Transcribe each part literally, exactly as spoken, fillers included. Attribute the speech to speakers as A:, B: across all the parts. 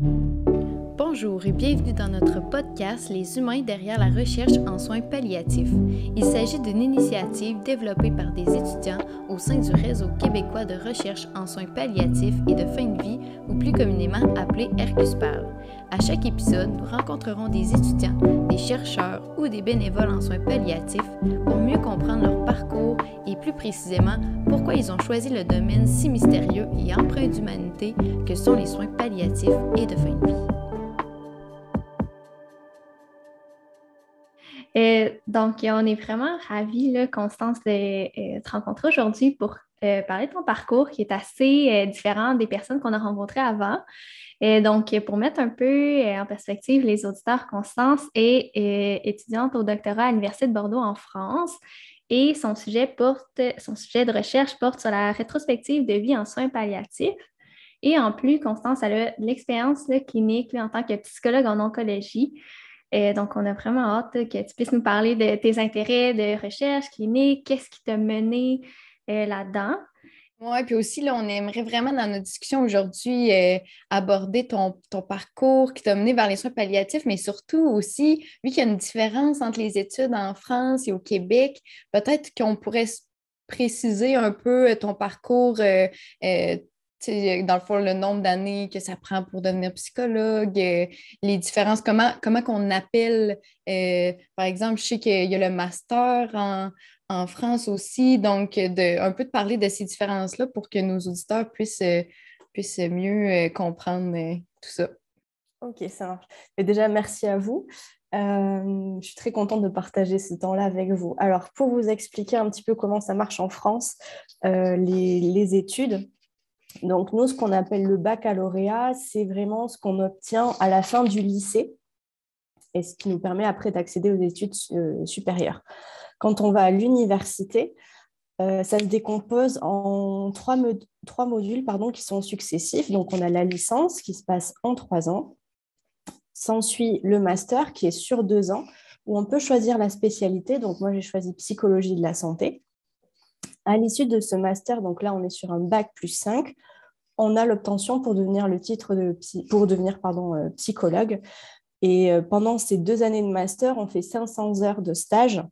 A: Bonjour et bienvenue dans notre podcast Les humains derrière la recherche en soins palliatifs. Il s'agit d'une initiative développée par des étudiants au sein du Réseau québécois de recherche en soins palliatifs et de fin de vie, ou plus communément appelé RQSPAL. À chaque épisode, nous rencontrerons des étudiants, des chercheurs ou des bénévoles en soins palliatifs pour mieux comprendre leur parcours et plus précisément pourquoi ils ont choisi le domaine si mystérieux et empreint d'humanité que sont les soins palliatifs et de fin de vie.
B: Euh, donc, on est vraiment ravis, là, Constance, de euh, te rencontrer aujourd'hui pour euh, parler de ton parcours qui est assez euh, différent des personnes qu'on a rencontrées avant. Euh, donc, pour mettre un peu euh, en perspective les auditeurs, Constance est euh, étudiante au doctorat à l'Université de Bordeaux en France et son sujet, porte, son sujet de recherche porte sur la rétrospective de vie en soins palliatifs. Et en plus, Constance elle a de l'expérience là, clinique là, en tant que psychologue en oncologie. Euh, donc, on a vraiment hâte là, que tu puisses nous parler de tes intérêts de recherche clinique, qu'est-ce qui t'a mené euh, là-dedans.
A: Oui, puis aussi, là, on aimerait vraiment dans notre discussion aujourd'hui euh, aborder ton, ton parcours qui t'a mené vers les soins palliatifs, mais surtout aussi, vu qu'il y a une différence entre les études en France et au Québec, peut-être qu'on pourrait s- préciser un peu euh, ton parcours, euh, euh, tu sais, dans le fond, le nombre d'années que ça prend pour devenir psychologue, euh, les différences, comment, comment qu'on appelle, euh, par exemple, je sais qu'il y a le master en en France aussi. Donc, de, un peu de parler de ces différences-là pour que nos auditeurs puissent, euh, puissent mieux euh, comprendre euh, tout ça.
C: Ok, ça marche. Et déjà, merci à vous. Euh, je suis très contente de partager ce temps-là avec vous. Alors, pour vous expliquer un petit peu comment ça marche en France, euh, les, les études, donc nous, ce qu'on appelle le baccalauréat, c'est vraiment ce qu'on obtient à la fin du lycée et ce qui nous permet après d'accéder aux études euh, supérieures. Quand on va à l'université, euh, ça se décompose en trois, mo- trois modules pardon, qui sont successifs. Donc, on a la licence qui se passe en trois ans. S'ensuit le master qui est sur deux ans, où on peut choisir la spécialité. Donc, moi, j'ai choisi psychologie de la santé. À l'issue de ce master, donc là, on est sur un bac plus cinq, on a l'obtention pour devenir le titre de psy- pour devenir pardon, euh, psychologue. Et euh, pendant ces deux années de master, on fait cinq cents heures de stage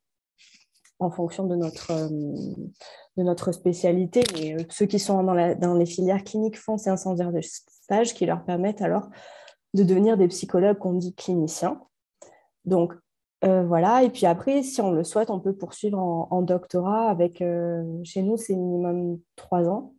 C: en fonction de notre, euh, de notre spécialité. Mais euh, ceux qui sont dans, la, dans les filières cliniques font cinq cents heures de stage qui leur permettent alors de devenir des psychologues qu'on dit cliniciens. Donc, euh, voilà. Et puis après, si on le souhaite, on peut poursuivre en, en doctorat avec, euh, chez nous, c'est minimum trois ans.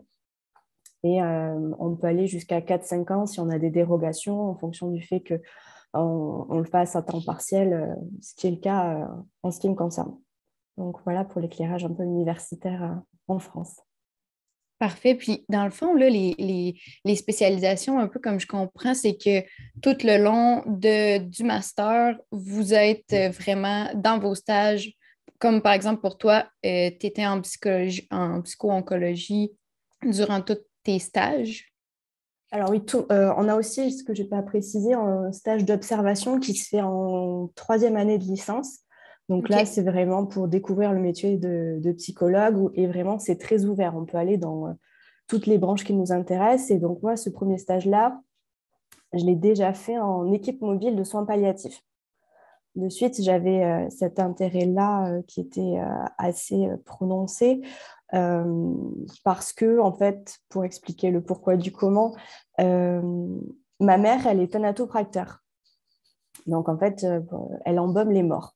C: Et euh, on peut aller jusqu'à quatre cinq ans si on a des dérogations en fonction du fait qu'on on le fasse à temps partiel, euh, ce qui est le cas euh, en ce qui me concerne. Donc voilà pour l'éclairage un peu universitaire euh, en France.
A: Parfait. Puis, dans le fond, là, les, les, les spécialisations, un peu comme je comprends, c'est que tout le long de, du master, vous êtes euh, vraiment dans vos stages, comme par exemple pour toi, tu étais en psychologie, en psycho-oncologie durant tous tes stages.
C: Alors oui, tout, euh, on a aussi, ce que je n'ai pas précisé, un stage d'observation qui se fait en troisième année de licence. Donc là,
A: OK.
C: c'est vraiment pour découvrir le métier de, de psychologue où- et vraiment, c'est très ouvert. On peut aller dans euh, toutes les branches qui nous intéressent. Et donc moi, ce premier stage-là, je l'ai déjà fait en équipe mobile de soins palliatifs. De suite, j'avais euh, cet intérêt-là euh, qui était euh, assez euh, prononcé euh, parce que, en fait, pour expliquer le pourquoi du comment, euh, ma mère, elle est thanatopracteur. Donc, en fait, euh, elle embaume les morts.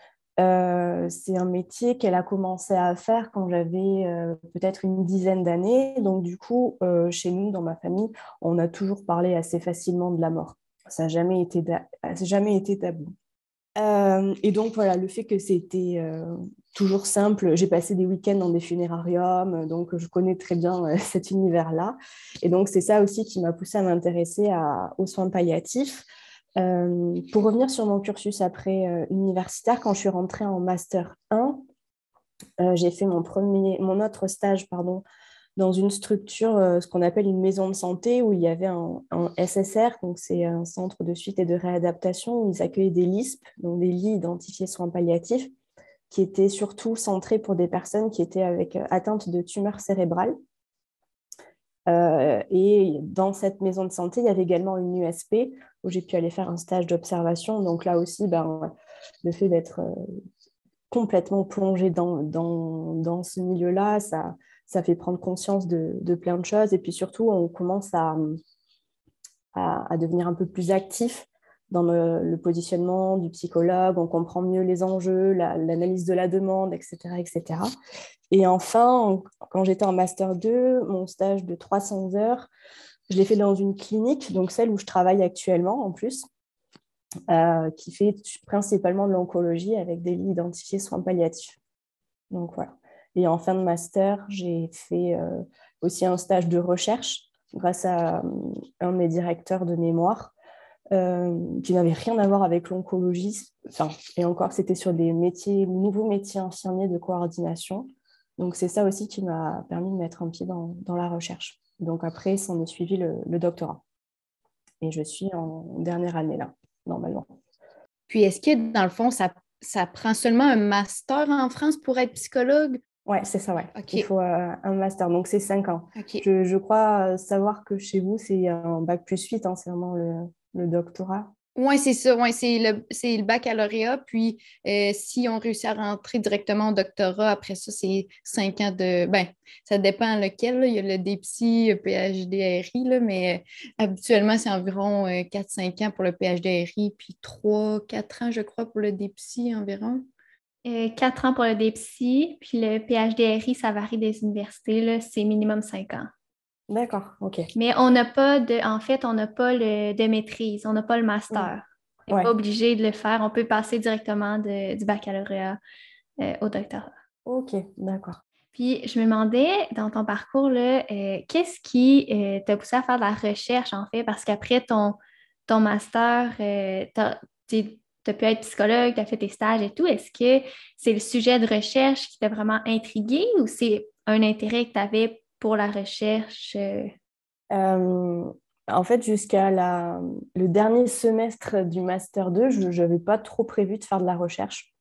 C: Euh, c'est un métier qu'elle a commencé à faire quand j'avais euh, peut-être une dizaine d'années. Donc, du coup, euh, chez nous, dans ma famille, on a toujours parlé assez facilement de la mort. Ça n'a jamais été, da- ça n'a jamais été tabou. Euh, et donc, voilà, le fait que c'était euh, toujours simple, j'ai passé des week-ends dans des funérariums, donc je connais très bien euh, cet univers-là. Et donc, c'est ça aussi qui m'a poussée à m'intéresser à- aux soins palliatifs. Euh, pour revenir sur mon cursus après euh, universitaire, quand je suis rentrée en master un, euh, j'ai fait mon, premier, mon autre stage pardon, dans une structure, euh, ce qu'on appelle une maison de santé, où il y avait un, un S S R, donc c'est un centre de suite et de réadaptation, où ils accueillaient des L I S P, donc des lits identifiés soins palliatifs, qui étaient surtout centrés pour des personnes qui étaient avec, euh, atteintes de tumeurs cérébrales. Euh, et dans cette maison de santé, il y avait également une U S P où j'ai pu aller faire un stage d'observation. Donc là aussi, ben, le fait d'être euh, complètement plongée dans, dans, dans ce milieu-là, ça, ça fait prendre conscience de, de plein de choses. Et puis surtout, on commence à, à, à devenir un peu plus actif dans le, le positionnement du psychologue. On comprend mieux les enjeux, la, l'analyse de la demande, et cetera, et cetera. Et enfin, quand j'étais en master deux, mon stage de trois cents heures, je l'ai fait dans une clinique, donc celle où je travaille actuellement en plus, euh, qui fait principalement de l'oncologie avec des lits identifiés soins palliatifs. Donc voilà. Et en fin de master, j'ai fait euh, aussi un stage de recherche grâce à euh, un de mes directeurs de mémoire euh, qui n'avait rien à voir avec l'oncologie. Enfin, et encore, c'était sur des métiers, nouveaux métiers infirmiers de coordination. Donc c'est ça aussi qui m'a permis de mettre un pied dans, dans la recherche. Donc après, s'en est suivi le, le doctorat. Et je suis en dernière année là, normalement.
A: Puis est-ce que dans le fond, ça, ça prend seulement un master en France pour être psychologue?
C: Ouais, c'est ça, ouais.
A: OK.
C: Il faut euh, un master, donc c'est cinq ans.
A: OK.
C: Je, je crois savoir que chez vous, c'est un bac plus huit, hein, c'est vraiment le, le doctorat.
A: Oui, c'est ça. Ouais, c'est le, c'est le baccalauréat. Puis, euh, si on réussit à rentrer directement au doctorat, après ça, c'est cinq ans de. Ben, ça dépend lequel, là. Il y a le DEPSI, le PhD-R I, là, mais euh, habituellement, c'est environ euh, quatre cinq ans pour le PhD-R I, puis trois quatre ans, je crois, pour le DEPSI environ.
B: Euh, quatre ans pour le DEPSI, puis le PhD-R I, ça varie des universités, là, c'est minimum cinq ans.
C: D'accord, ok.
B: Mais on n'a pas de, en fait, on n'a pas le, de maîtrise, on n'a pas le
C: Mm.
B: master. On n'est
C: Ouais,
B: pas obligé de le faire, on peut passer directement de- du baccalauréat euh, au doctorat.
C: ok, d'accord.
B: Puis je me demandais, dans ton parcours, là, euh, qu'est-ce qui euh, t'a poussé à faire de la recherche, en fait, parce qu'après ton, ton master, euh, t'as, t'es- t'as pu être psychologue, tu as fait tes stages et tout. Est-ce que c'est le sujet de recherche qui t'a vraiment intrigué ou c'est un intérêt que tu avais pour la recherche? euh?
C: Euh, En fait, jusqu'à la, le dernier semestre du Master deux, je n'avais pas trop prévu de faire de la recherche.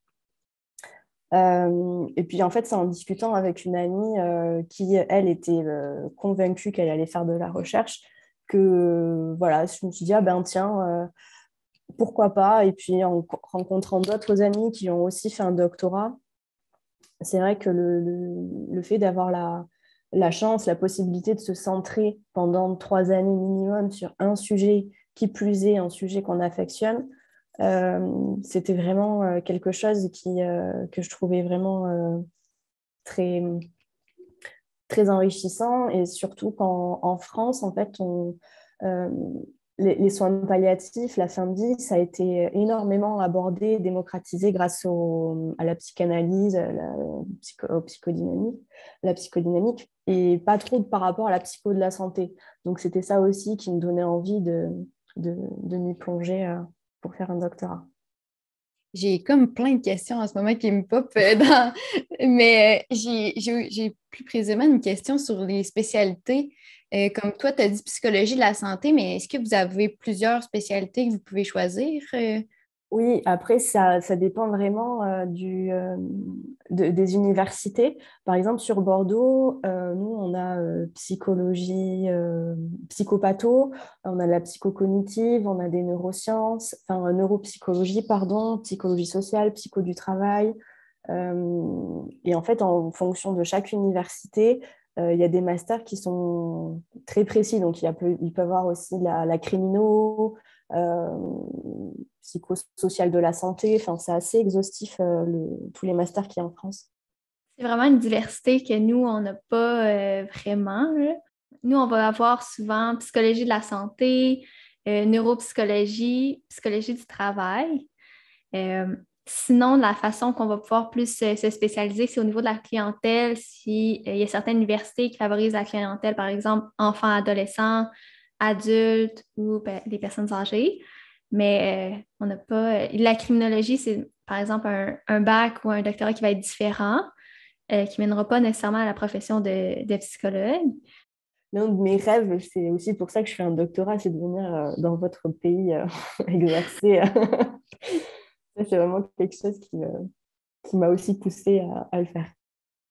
C: Euh, et puis, en fait, c'est en discutant avec une amie euh, qui, elle, était euh, convaincue qu'elle allait faire de la recherche que, euh, voilà, je me suis dit, ah ben tiens, euh, pourquoi pas? Et puis, en co- rencontrant d'autres amis qui ont aussi fait un doctorat, c'est vrai que le, le, le fait d'avoir la, la chance, la possibilité de se centrer pendant trois années minimum sur un sujet, qui plus est un sujet qu'on affectionne, euh, c'était vraiment euh, quelque chose qui, euh, que je trouvais vraiment euh, très, très enrichissant. Et surtout qu'en en France, en fait, on, euh, les, les soins palliatifs, la fin de vie, ça a été énormément abordé, démocratisé grâce au, à la psychanalyse, à la psycho, au psychodynamique, la psychodynamique, et pas trop par rapport à la psycho de la santé. Donc c'était ça aussi qui me donnait envie de, de, de m'y plonger euh, pour faire un doctorat.
A: J'ai comme plein de questions en ce moment qui me pop euh, dans... Mais euh, j'ai, j'ai, j'ai plus précisément une question sur les spécialités. Euh, comme toi, tu as dit psychologie de la santé, mais est-ce que vous avez plusieurs spécialités que vous pouvez choisir? euh?
C: Oui, après, ça, ça dépend vraiment euh, du, euh, de- des universités. Par exemple, sur Bordeaux, euh, nous, on a euh, psychologie, euh, psychopatho, on a la psychocognitive, on a des neurosciences, enfin, euh, neuropsychologie, pardon, psychologie sociale, psycho du travail. Euh, et en fait, en fonction de chaque université, euh, il y a des masters qui sont très précis. Donc, il, y a, peu- il peut y avoir aussi la, la crimino, euh, psychosocial de la santé. Enfin, c'est assez exhaustif, euh, le- tous les masters qu'il y a en France.
B: C'est vraiment une diversité que nous, on n'a pas euh, vraiment, là. Nous, on va avoir souvent psychologie de la santé, euh, neuropsychologie, psychologie du travail. Euh, Sinon, la façon qu'on va pouvoir plus euh, se spécialiser, c'est au niveau de la clientèle. Si, euh, il y a certaines universités qui favorisent la clientèle, par exemple, enfants, adolescents, adultes ou ben, des personnes âgées. Mais euh, on n'a pas. euh, la criminologie, c'est par exemple un, un bac ou un doctorat qui va être différent, euh, qui ne mènera pas nécessairement à la profession de, de psychologue.
C: L'un de mes rêves, c'est aussi pour ça que je fais un doctorat, c'est de venir euh, dans votre pays euh, exercer. Ça, c'est vraiment quelque chose qui, me- qui m'a aussi poussée à, à le faire.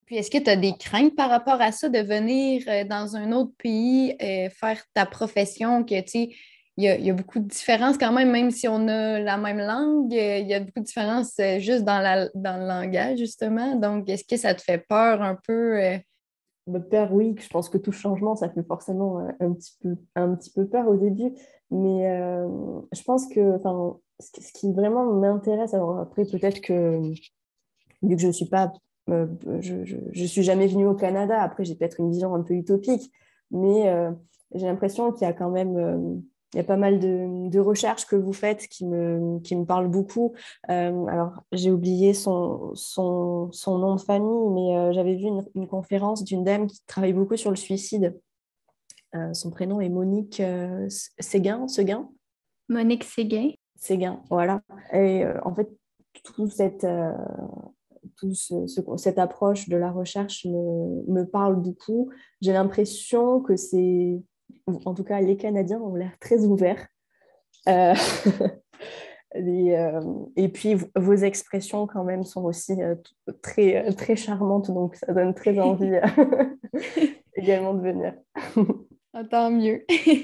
A: Puis est-ce que tu as des craintes par rapport à ça, de venir euh, dans un autre pays euh, faire ta profession, que tu sais, il y a, il y a beaucoup de différences quand même, même si on a la même langue, euh, il y a beaucoup de différences euh, juste dans la, dans le langage, justement. Donc, est-ce que ça te fait peur un peu? euh?
C: Me peur, oui, je pense que tout changement, ça fait forcément euh, un petit peu, un petit peu peur au début, mais euh, je pense que enfin, ce qui ce qui vraiment m'intéresse, alors après peut-être que vu que je suis pas, euh, je, je, je suis jamais venue au Canada, après j'ai peut-être une vision un peu utopique, mais euh, j'ai l'impression qu'il y a quand même, euh, il y a pas mal de, de recherches que vous faites qui me, qui me parlent beaucoup. Euh, alors j'ai oublié son, son, son nom de famille, mais euh, j'avais vu une, une conférence d'une dame qui travaille beaucoup sur le suicide. Euh, son prénom est Monique euh, Séguin, Seguin.
B: Monique Séguin.
C: Séguin, voilà. Et euh, en fait, tout cette, euh, tout ce, ce- cette approche de la recherche me, me parle beaucoup. J'ai l'impression que c'est, en tout cas, les Canadiens ont l'air très ouverts. Euh, et, euh, et puis, v- vos expressions, quand même, sont aussi euh, t- très, très charmantes, donc ça donne très envie euh, également de venir.
A: Ah, tant mieux.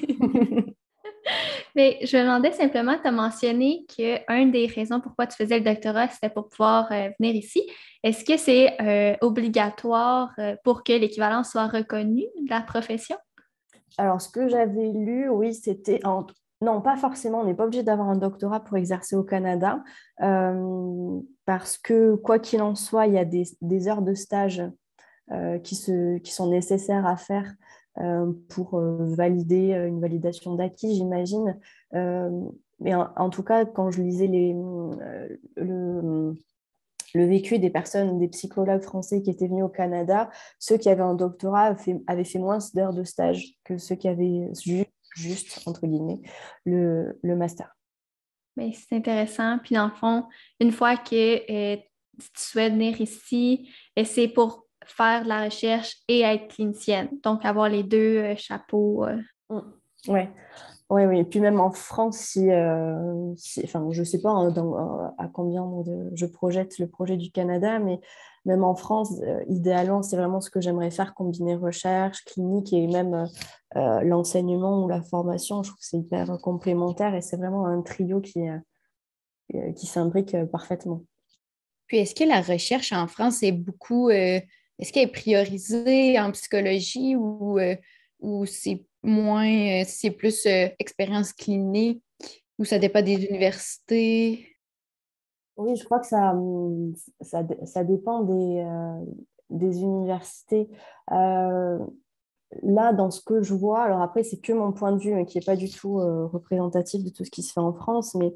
B: Mais je me demandais simplement, tu as mentionné qu'une des raisons pourquoi tu faisais le doctorat, c'était pour pouvoir euh, venir ici. Est-ce que c'est euh, obligatoire euh, pour que l'équivalence soit reconnue de la profession?
C: Alors, ce que j'avais lu, oui, c'était en... Non, pas forcément. On n'est pas obligé d'avoir un doctorat pour exercer au Canada, euh, parce que, quoi qu'il en soit, il y a des, des heures de stage euh, qui, se, qui sont nécessaires à faire euh, pour euh, valider euh, une validation d'acquis, j'imagine. Euh, mais en, en tout cas, quand je lisais les, euh, le, le vécu des personnes, des psychologues français qui étaient venus au Canada, ceux qui avaient un doctorat avaient fait, avaient fait moins d'heures de stage que ceux qui avaient ju- juste, entre guillemets, le, le master.
B: Mais c'est intéressant. Puis dans le fond, une fois que euh, tu souhaites venir ici, euh, c'est pour faire de la recherche et être clinicienne. Donc avoir les deux euh, chapeaux. euh.
C: Mm. Ouais. Oui, oui. Et puis même en France, si, euh, si- enfin, je ne sais pas hein, dans- euh, à combien de- je projette le projet du Canada, mais même en France, euh, idéalement, c'est vraiment ce que j'aimerais faire, combiner recherche, clinique et même euh, euh, l'enseignement ou la formation. Je trouve que c'est hyper complémentaire et c'est vraiment un trio qui, euh, euh, qui s'imbrique euh, parfaitement.
A: Puis est-ce que la recherche en France est beaucoup, euh, est-ce qu'elle est priorisée en psychologie ou, euh, ou c'est moins, euh, c'est plus euh, expérience clinique ou ça dépend des universités?
C: Oui, je crois que ça, hum, ça, dé- ça dépend des, euh, des universités. Euh, Là, dans ce que je vois, alors après, c'est que mon point de vue, hein, qui n'est pas du tout euh, représentatif de tout ce qui se fait en France, mais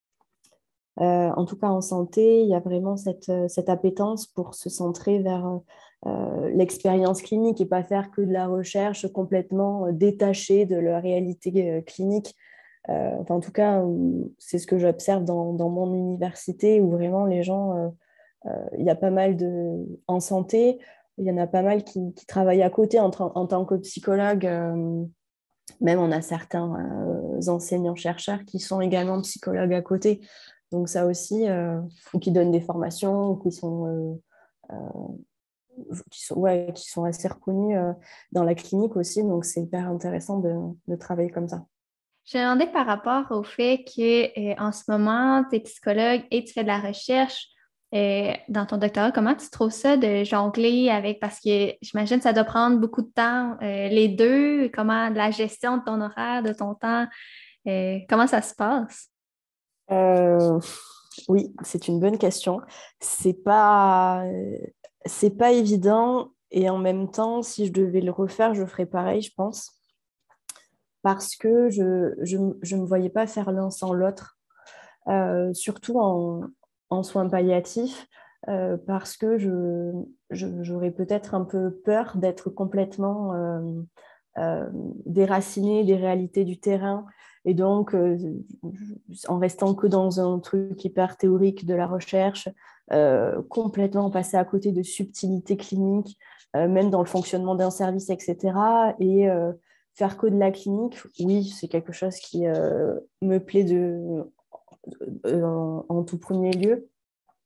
C: euh, en tout cas en santé, il y a vraiment cette, euh, cette appétence pour se centrer vers euh, euh, l'expérience clinique et pas faire que de la recherche complètement euh, détachée de la réalité euh, clinique. Euh, enfin, en tout cas, euh, c'est ce que j'observe dans, dans mon université où vraiment les gens, euh, euh, il y a pas mal de... En santé, il y en a pas mal qui, qui travaillent à côté en, tra- en tant que psychologue. Euh, même on a certains euh, enseignants-chercheurs qui sont également psychologues à côté. Donc ça aussi, euh, ou qui donnent des formations, ou qui sont, euh, euh, qui sont, ouais, qui sont assez reconnus euh, dans la clinique aussi. Donc c'est hyper intéressant de, de travailler comme ça.
B: Je me demandais par rapport au fait que euh, en ce moment, tu es psychologue et tu fais de la recherche euh, dans ton doctorat. Comment tu trouves ça de jongler avec, parce que j'imagine que ça doit prendre beaucoup de temps, euh, les deux, comment la gestion de ton horaire, de ton temps, euh, comment ça se passe?
C: Euh, oui, c'est une bonne question. C'est pas, c'est pas évident et en même temps, si je devais le refaire, je ferais pareil, je pense, parce que je je, je me voyais pas faire l'un sans l'autre, euh, surtout en, en soins palliatifs, euh, parce que je, je- j'aurais peut-être un peu peur d'être complètement euh, euh, déracinée des réalités du terrain. Et donc, euh, en restant que dans un truc hyper théorique de la recherche, euh, complètement passer à côté de subtilités cliniques, euh, même dans le fonctionnement d'un service, et cetera. Et euh, faire que de la clinique, oui, c'est quelque chose qui euh, me plaît de, euh, en, en tout premier lieu.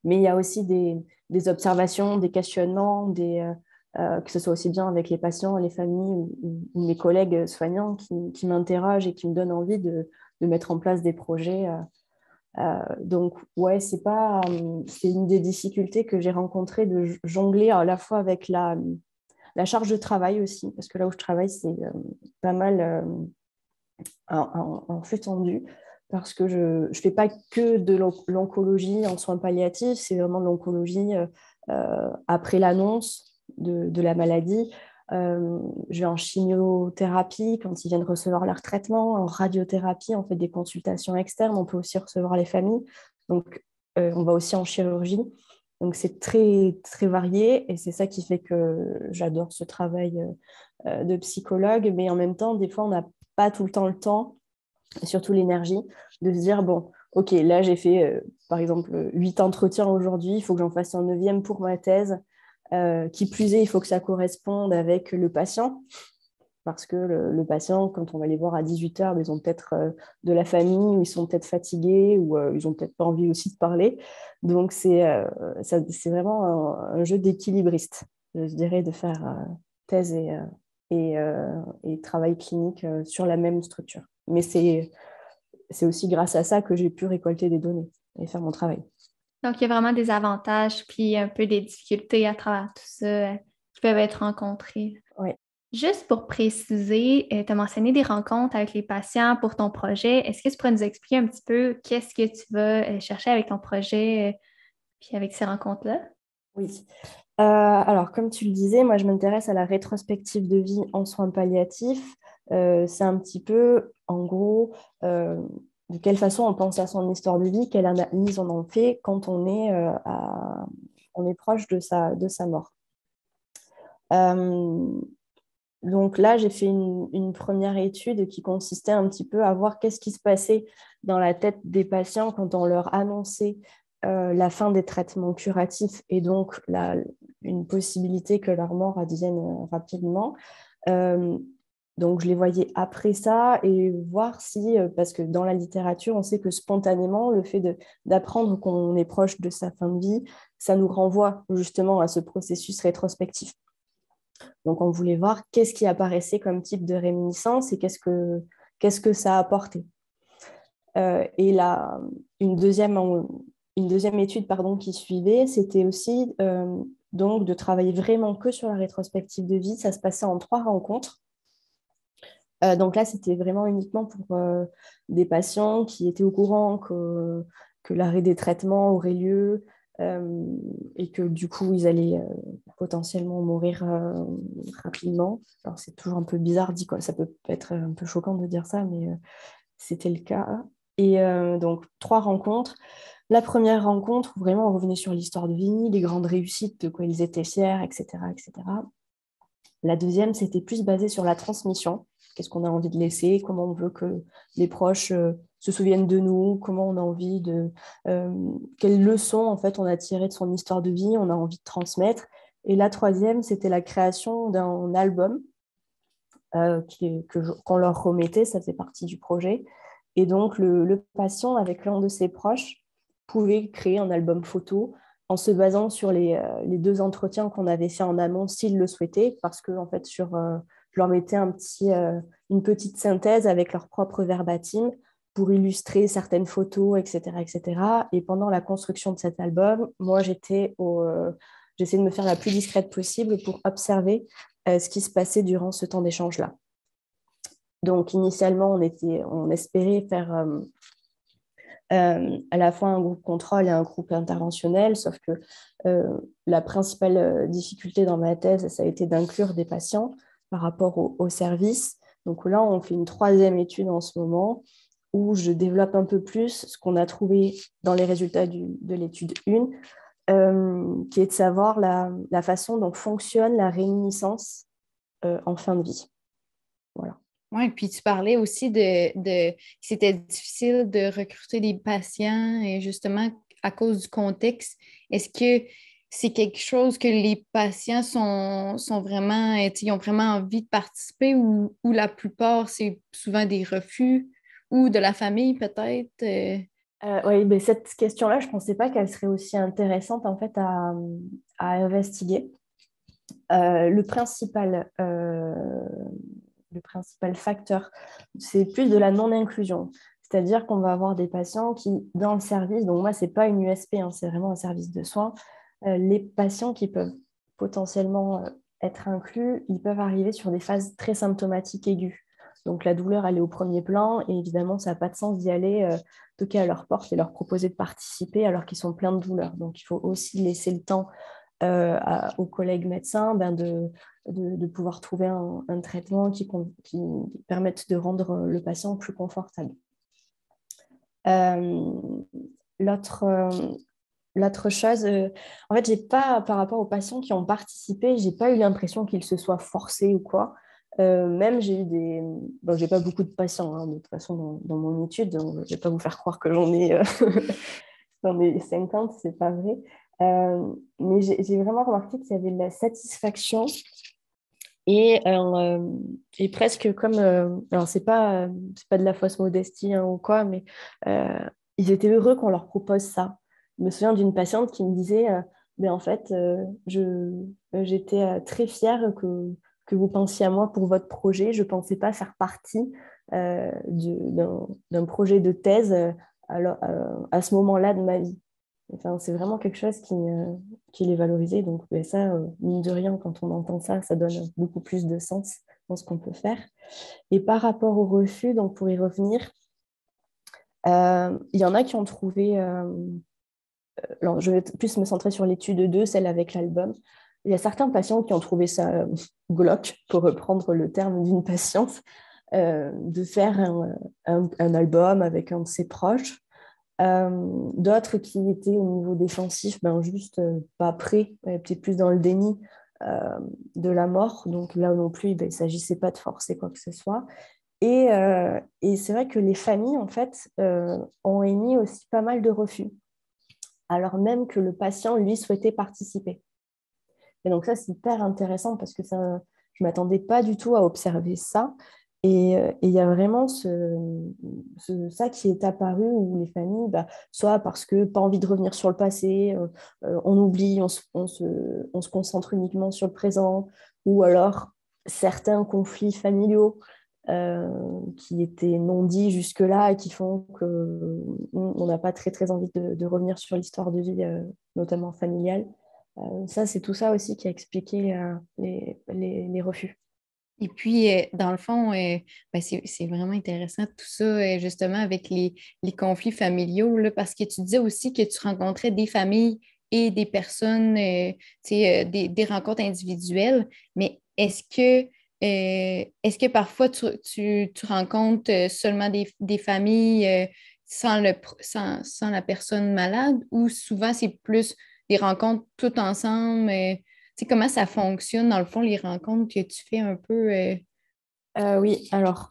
C: Mais il y a aussi des, des observations, des questionnements, des, euh, euh, que ce soit aussi bien avec les patients, les familles ou, ou mes collègues soignants qui, qui m'interrogent et qui me donnent envie de, de mettre en place des projets. Euh, euh, donc, ouais, c'est pas, euh, c'est une des difficultés que j'ai rencontrées de jongler à la fois avec la, la charge de travail aussi, parce que là où je travaille, c'est euh, pas mal euh, en, en, en flux tendu, parce que je ne fais pas que de l'oncologie en soins palliatifs, c'est vraiment de l'oncologie euh, euh, après l'annonce de, de la maladie. Euh, je vais en chimiothérapie quand ils viennent recevoir leur traitement, en radiothérapie, on fait des consultations externes, on peut aussi recevoir les familles. Donc, euh, on va aussi en chirurgie. Donc, c'est très, très varié et c'est ça qui fait que j'adore ce travail euh, de psychologue. Mais en même temps, des fois, on n'a pas tout le temps le temps, et surtout l'énergie, de se dire, bon, ok, là, j'ai fait, euh, par exemple, huit entretiens aujourd'hui, il faut que j'en fasse un neuvième pour ma thèse. Euh, qui plus est, il faut que ça corresponde avec le patient, parce que le, le patient, quand on va les voir à dix-huit heures, ils ont peut-être euh, de la famille, ou ils sont peut-être fatigués, ou euh, ils n'ont peut-être pas envie aussi de parler. Donc, c'est euh, ça, c'est vraiment un, un jeu d'équilibriste, je dirais, de faire euh, thèse et, euh, et, euh, et travail clinique euh, sur la même structure. Mais c'est, c'est aussi grâce à ça que j'ai pu récolter des données et faire mon travail.
B: Donc, il y a vraiment des avantages, puis un peu des difficultés à travers tout ça euh, qui peuvent être rencontrées.
C: Oui.
B: Juste pour préciser, euh, tu as mentionné des rencontres avec les patients pour ton projet. Est-ce que tu pourrais nous expliquer un petit peu qu'est-ce que tu vas euh, chercher avec ton projet, euh, puis avec ces rencontres-là?
C: Oui. Euh, alors, comme tu le disais, moi, je m'intéresse à la rétrospective de vie en soins palliatifs. Euh, c'est un petit peu, en gros, euh, de quelle façon on pense à son histoire de vie, quelle analyse on en fait quand on est, euh, à- on est proche de sa, de sa mort. Euh, donc là, j'ai fait une, une première étude qui consistait un petit peu à voir qu'est-ce qui se passait dans la tête des patients quand on leur annonçait euh, la fin des traitements curatifs et donc la, une possibilité que leur mort advienne euh, rapidement. Euh, donc je les voyais après ça et voir si, euh, parce que dans la littérature, on sait que spontanément, le fait de, d'apprendre qu'on est proche de sa fin de vie, ça nous renvoie justement à ce processus rétrospectif. Donc, on voulait voir qu'est-ce qui apparaissait comme type de réminiscence et qu'est-ce que, qu'est-ce que ça a apporté. Euh, et là, une deuxième, une deuxième étude pardon, qui suivait, c'était aussi euh, donc de travailler vraiment que sur la rétrospective de vie. Ça se passait en trois rencontres. Euh, donc là, c'était vraiment uniquement pour euh, des patients qui étaient au courant que, que l'arrêt des traitements aurait lieu euh, et que du coup, ils allaient euh, potentiellement mourir euh, rapidement. Alors, c'est toujours un peu bizarre dit, quoi. Ça peut être un peu choquant de dire ça, mais euh, c'était le cas. Et euh, donc, trois rencontres. La première rencontre, où vraiment on revenait sur l'histoire de vie, les grandes réussites, de quoi ils étaient fiers, et cetera, et cetera. La deuxième, c'était plus basé sur la transmission. Qu'est-ce qu'on a envie de laisser, comment on veut que les proches euh, se souviennent de nous, comment on a envie de... Euh, quelles leçons, en fait, on a tirées de son histoire de vie, on a envie de transmettre. Et la troisième, c'était la création d'un album euh, qui, que je, qu'on leur remettait, ça faisait partie du projet. Et donc, le, le patient, avec l'un de ses proches, pouvait créer un album photo en se basant sur les, euh, les deux entretiens qu'on avait fait en amont, s'ils le souhaitaient, parce que en fait, sur, euh, je leur mettais un petit, euh, une petite synthèse avec leur propre verbatim pour illustrer certaines photos, et cetera, et cetera. Et pendant la construction de cet album, moi, j'étais au, euh, j'essayais de me faire la plus discrète possible pour observer euh, ce qui se passait durant ce temps d'échange-là. Donc, initialement, on, était, on espérait faire euh, euh, à la fois un groupe contrôle et un groupe interventionnel, sauf que euh, la principale euh, difficulté dans ma thèse, ça a été d'inclure des patients par rapport au, au service. Donc là, on fait une troisième étude en ce moment où je développe un peu plus ce qu'on a trouvé dans les résultats du, de l'étude un, euh, qui est de savoir la, la façon dont fonctionne la réminiscence euh, en fin de vie. Voilà.
A: Oui, puis tu parlais aussi de, de que c'était difficile de recruter des patients et justement à cause du contexte. Est-ce que c'est quelque chose que les patients sont, sont vraiment, euh, tu sais, ils ont vraiment envie de participer ou, ou la plupart, c'est souvent des refus ou de la famille peut-être? euh?
C: Euh, oui, mais cette question-là, je ne pensais pas qu'elle serait aussi intéressante en fait à, à investiguer. Euh, le principal, euh, le principal facteur, c'est plus de la non-inclusion. C'est-à-dire qu'on va avoir des patients qui, dans le service, donc moi, ce n'est pas une U S P, hein, c'est vraiment un service de soins, euh, les patients qui peuvent potentiellement euh, être inclus, ils peuvent arriver sur des phases très symptomatiques aiguës. Donc la douleur, elle est au premier plan et évidemment, ça n'a pas de sens d'y aller euh, toquer à leur porte et leur proposer de participer alors qu'ils sont pleins de douleur. Donc il faut aussi laisser le temps euh, à, aux collègues médecins ben de, de, de, pouvoir trouver un, un traitement qui, qui permette de rendre le patient plus confortable. Euh, l'autre, euh, l'autre chose, euh, en fait, j'ai pas, par rapport aux patients qui ont participé, j'ai pas eu l'impression qu'ils se soient forcés ou quoi. Euh, même j'ai eu des... Bon, j'ai pas beaucoup de patients, hein, de toute façon, dans, dans mon étude. Donc, je vais pas vous faire croire que j'en ai, euh, j'en ai cinquante, c'est pas vrai. Euh, mais j'ai, j'ai vraiment remarqué qu'il y avait de la satisfaction et, euh, et presque comme... Euh, alors, c'est pas, c'est pas de la fausse modestie hein, ou quoi, mais euh, ils étaient heureux qu'on leur propose ça. Je me souviens d'une patiente qui me disait, euh, mais en fait, euh, je, j'étais euh, très fière que, que vous pensiez à moi pour votre projet. Je ne pensais pas faire partie euh, de- d'un, d'un projet de thèse euh, alors, euh, à ce moment-là de ma vie. Enfin, c'est vraiment quelque chose qui, euh, qui les valorisait. Donc, ben, ça, euh, mine de rien, quand on entend ça, ça donne beaucoup plus de sens dans ce qu'on peut faire. Et par rapport au refus, donc pour y revenir, euh, il y en a qui ont trouvé... euh, alors, je vais plus me centrer sur l'étude deux, celle avec l'album. Il y a certains patients qui ont trouvé ça euh, glauque, pour reprendre le terme d'une patiente, euh, de faire un, un, un album avec un de ses proches. Euh, d'autres qui étaient au niveau défensif, ben juste euh, pas prêts, euh, peut-être plus dans le déni euh, de la mort. Donc là non plus, ben, il ne s'agissait pas de forcer quoi que ce soit. Et, euh, et c'est vrai que les familles, en fait, euh, ont émis aussi pas mal de refus, alors même que le patient, lui, souhaitait participer. Et donc ça, c'est hyper intéressant parce que ça, je ne m'attendais pas du tout à observer ça. Et euh, et il y a vraiment ce, ce- ça qui est apparu où les familles, bah, soit parce que pas envie de revenir sur le passé, euh, euh, on oublie, on se, on se, on se concentre uniquement sur le présent, ou alors certains conflits familiaux euh, qui étaient non dits jusque-là et qui font qu'on n'a pas très, très envie de, de revenir sur l'histoire de vie, euh, notamment familiale. Euh, ça, c'est tout ça aussi qui a expliqué euh, les, les, les refus.
A: Et puis, euh, dans le fond, euh, ben, c'est, c'est vraiment intéressant tout ça, euh, justement, avec les, les conflits familiaux, là, parce que tu disais aussi que tu rencontrais des familles et des personnes, euh, tu sais, euh, des, des rencontres individuelles, mais est-ce que, euh, est-ce que parfois tu, tu, tu rencontres euh, seulement des, des familles euh, sans le, pr- sans, sans la personne malade ou souvent c'est plus des rencontres toutes ensemble? euh, Tu sais, comment ça fonctionne, dans le fond, les rencontres que tu fais un peu. euh,
C: Euh, oui, alors,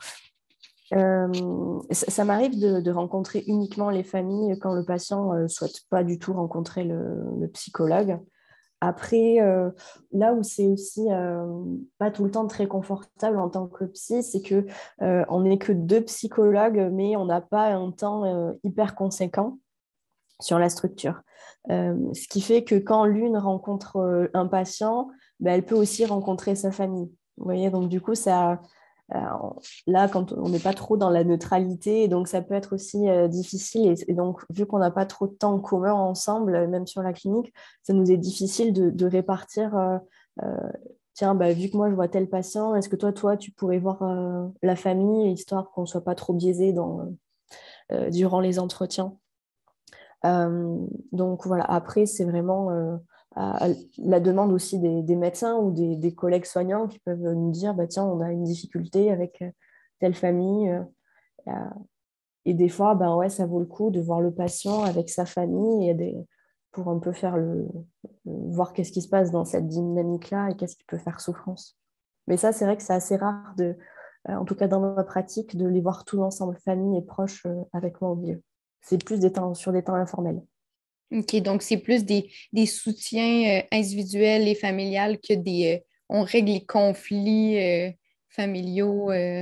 C: euh, ça, ça m'arrive de, de rencontrer uniquement les familles quand le patient ne souhaite pas du tout rencontrer le, le psychologue. Après, euh, là où c'est aussi euh, pas tout le temps très confortable en tant que psy, c'est que euh, on n'est que deux psychologues, mais on n'a pas un temps euh, hyper conséquent sur la structure. Euh, ce qui fait que quand l'une rencontre euh, un patient, ben, elle peut aussi rencontrer sa famille. Vous voyez, donc du coup, ça, euh, là, quand on n'est pas trop dans la neutralité, donc ça peut être aussi euh, difficile. Et, et donc, vu qu'on n'a pas trop de temps en commun ensemble, euh, même sur la clinique, ça nous est difficile de, de répartir. Euh, euh, tiens, bah, vu que moi je vois tel patient, est-ce que toi, toi, tu pourrais voir euh, la famille, histoire qu'on ne soit pas trop biaisé dans, euh, durant les entretiens. Euh, donc voilà, après, c'est vraiment euh, à, à la demande aussi des, des médecins ou des, des, collègues soignants qui peuvent nous dire, bah, tiens, on a une difficulté avec euh, telle famille. Euh, et des fois, ben ouais, ça vaut le coup de voir le patient avec sa famille et des, pour un peu faire le, voir qu'est-ce qui se passe dans cette dynamique-là et qu'est-ce qui peut faire souffrance. Mais ça, c'est vrai que c'est assez rare, de, euh, en tout cas dans ma pratique, de les voir tous ensemble, famille et proches, euh, avec moi au milieu. C'est plus des temps, sur des temps informels.
A: OK, donc c'est plus des, des soutiens euh, individuels et familiales que des. Euh, on règle les conflits euh, familiaux. euh.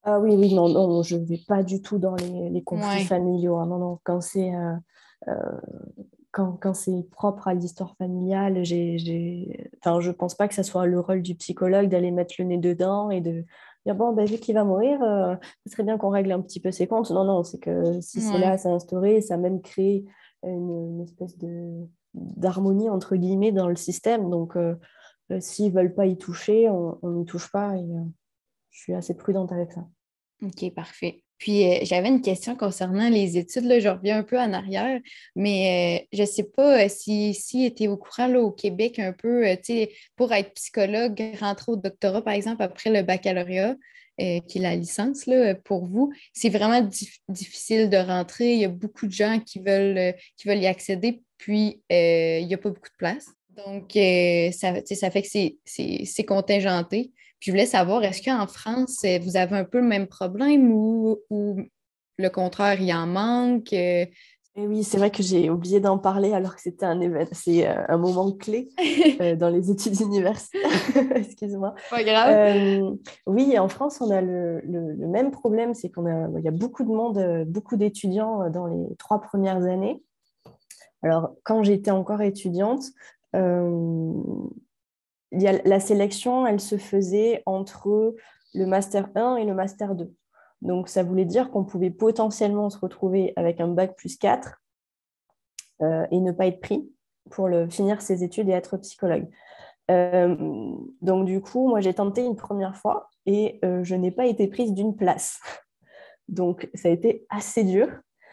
C: Ah oui, oui, non, non, je ne vais pas du tout dans les, les conflits
A: Ouais.
C: familiaux, hein. Non, non, quand c'est euh, euh, quand, quand c'est propre à l'histoire familiale, j'ai, j'ai... Enfin, je ne pense pas que ça soit le rôle du psychologue d'aller mettre le nez dedans et de dire, bon, ben, vu qu'il va mourir, euh, ce serait bien qu'on règle un petit peu ses comptes. Non, non, c'est que si c'est là,
A: Ouais.
C: c'est instauré, ça a même créé une, une espèce de d'harmonie, entre guillemets, dans le système. Donc, euh, euh, s'ils ne veulent pas y toucher, on n'y touche pas et euh, je suis assez prudente avec ça.
A: OK, parfait. Puis euh, j'avais une question concernant les études, là, je reviens un peu en arrière, mais euh, je ne sais pas euh, si, si tu es au courant là, au Québec un peu, euh, tu sais, pour être psychologue, rentrer au doctorat, par exemple, après le baccalauréat, euh, qui est la licence, là, pour vous, c'est vraiment dif- difficile de rentrer. Il y a beaucoup de gens qui veulent, euh, qui veulent y accéder, puis euh, il n'y a pas beaucoup de place. Donc, euh, ça, tu sais, ça fait que c'est c'est- c'est contingenté. Puis je voulais savoir, est-ce qu'en France, euh, vous avez un peu le même problème ou, ou le contraire, il en manque? euh?
C: Et oui, c'est vrai que j'ai oublié d'en parler alors que c'était un événement, c'est euh, un moment clé euh, dans les études universitaires. Excuse-moi.
A: Pas grave.
C: Euh, oui, en France, on a le, le- le même problème, c'est qu'on a, il y a beaucoup de monde, euh, beaucoup d'étudiants euh, dans les trois premières années. Alors, quand j'étais encore étudiante, euh, il y a, la sélection, elle se faisait entre le master un et le master deux. Donc, ça voulait dire qu'on pouvait potentiellement se retrouver avec un bac plus quatre euh, et ne pas être pris pour le, finir ses études et être psychologue. Euh, donc, du coup, moi, j'ai tenté une première fois et euh, je n'ai pas été prise d'une place. Donc, ça a été assez dur.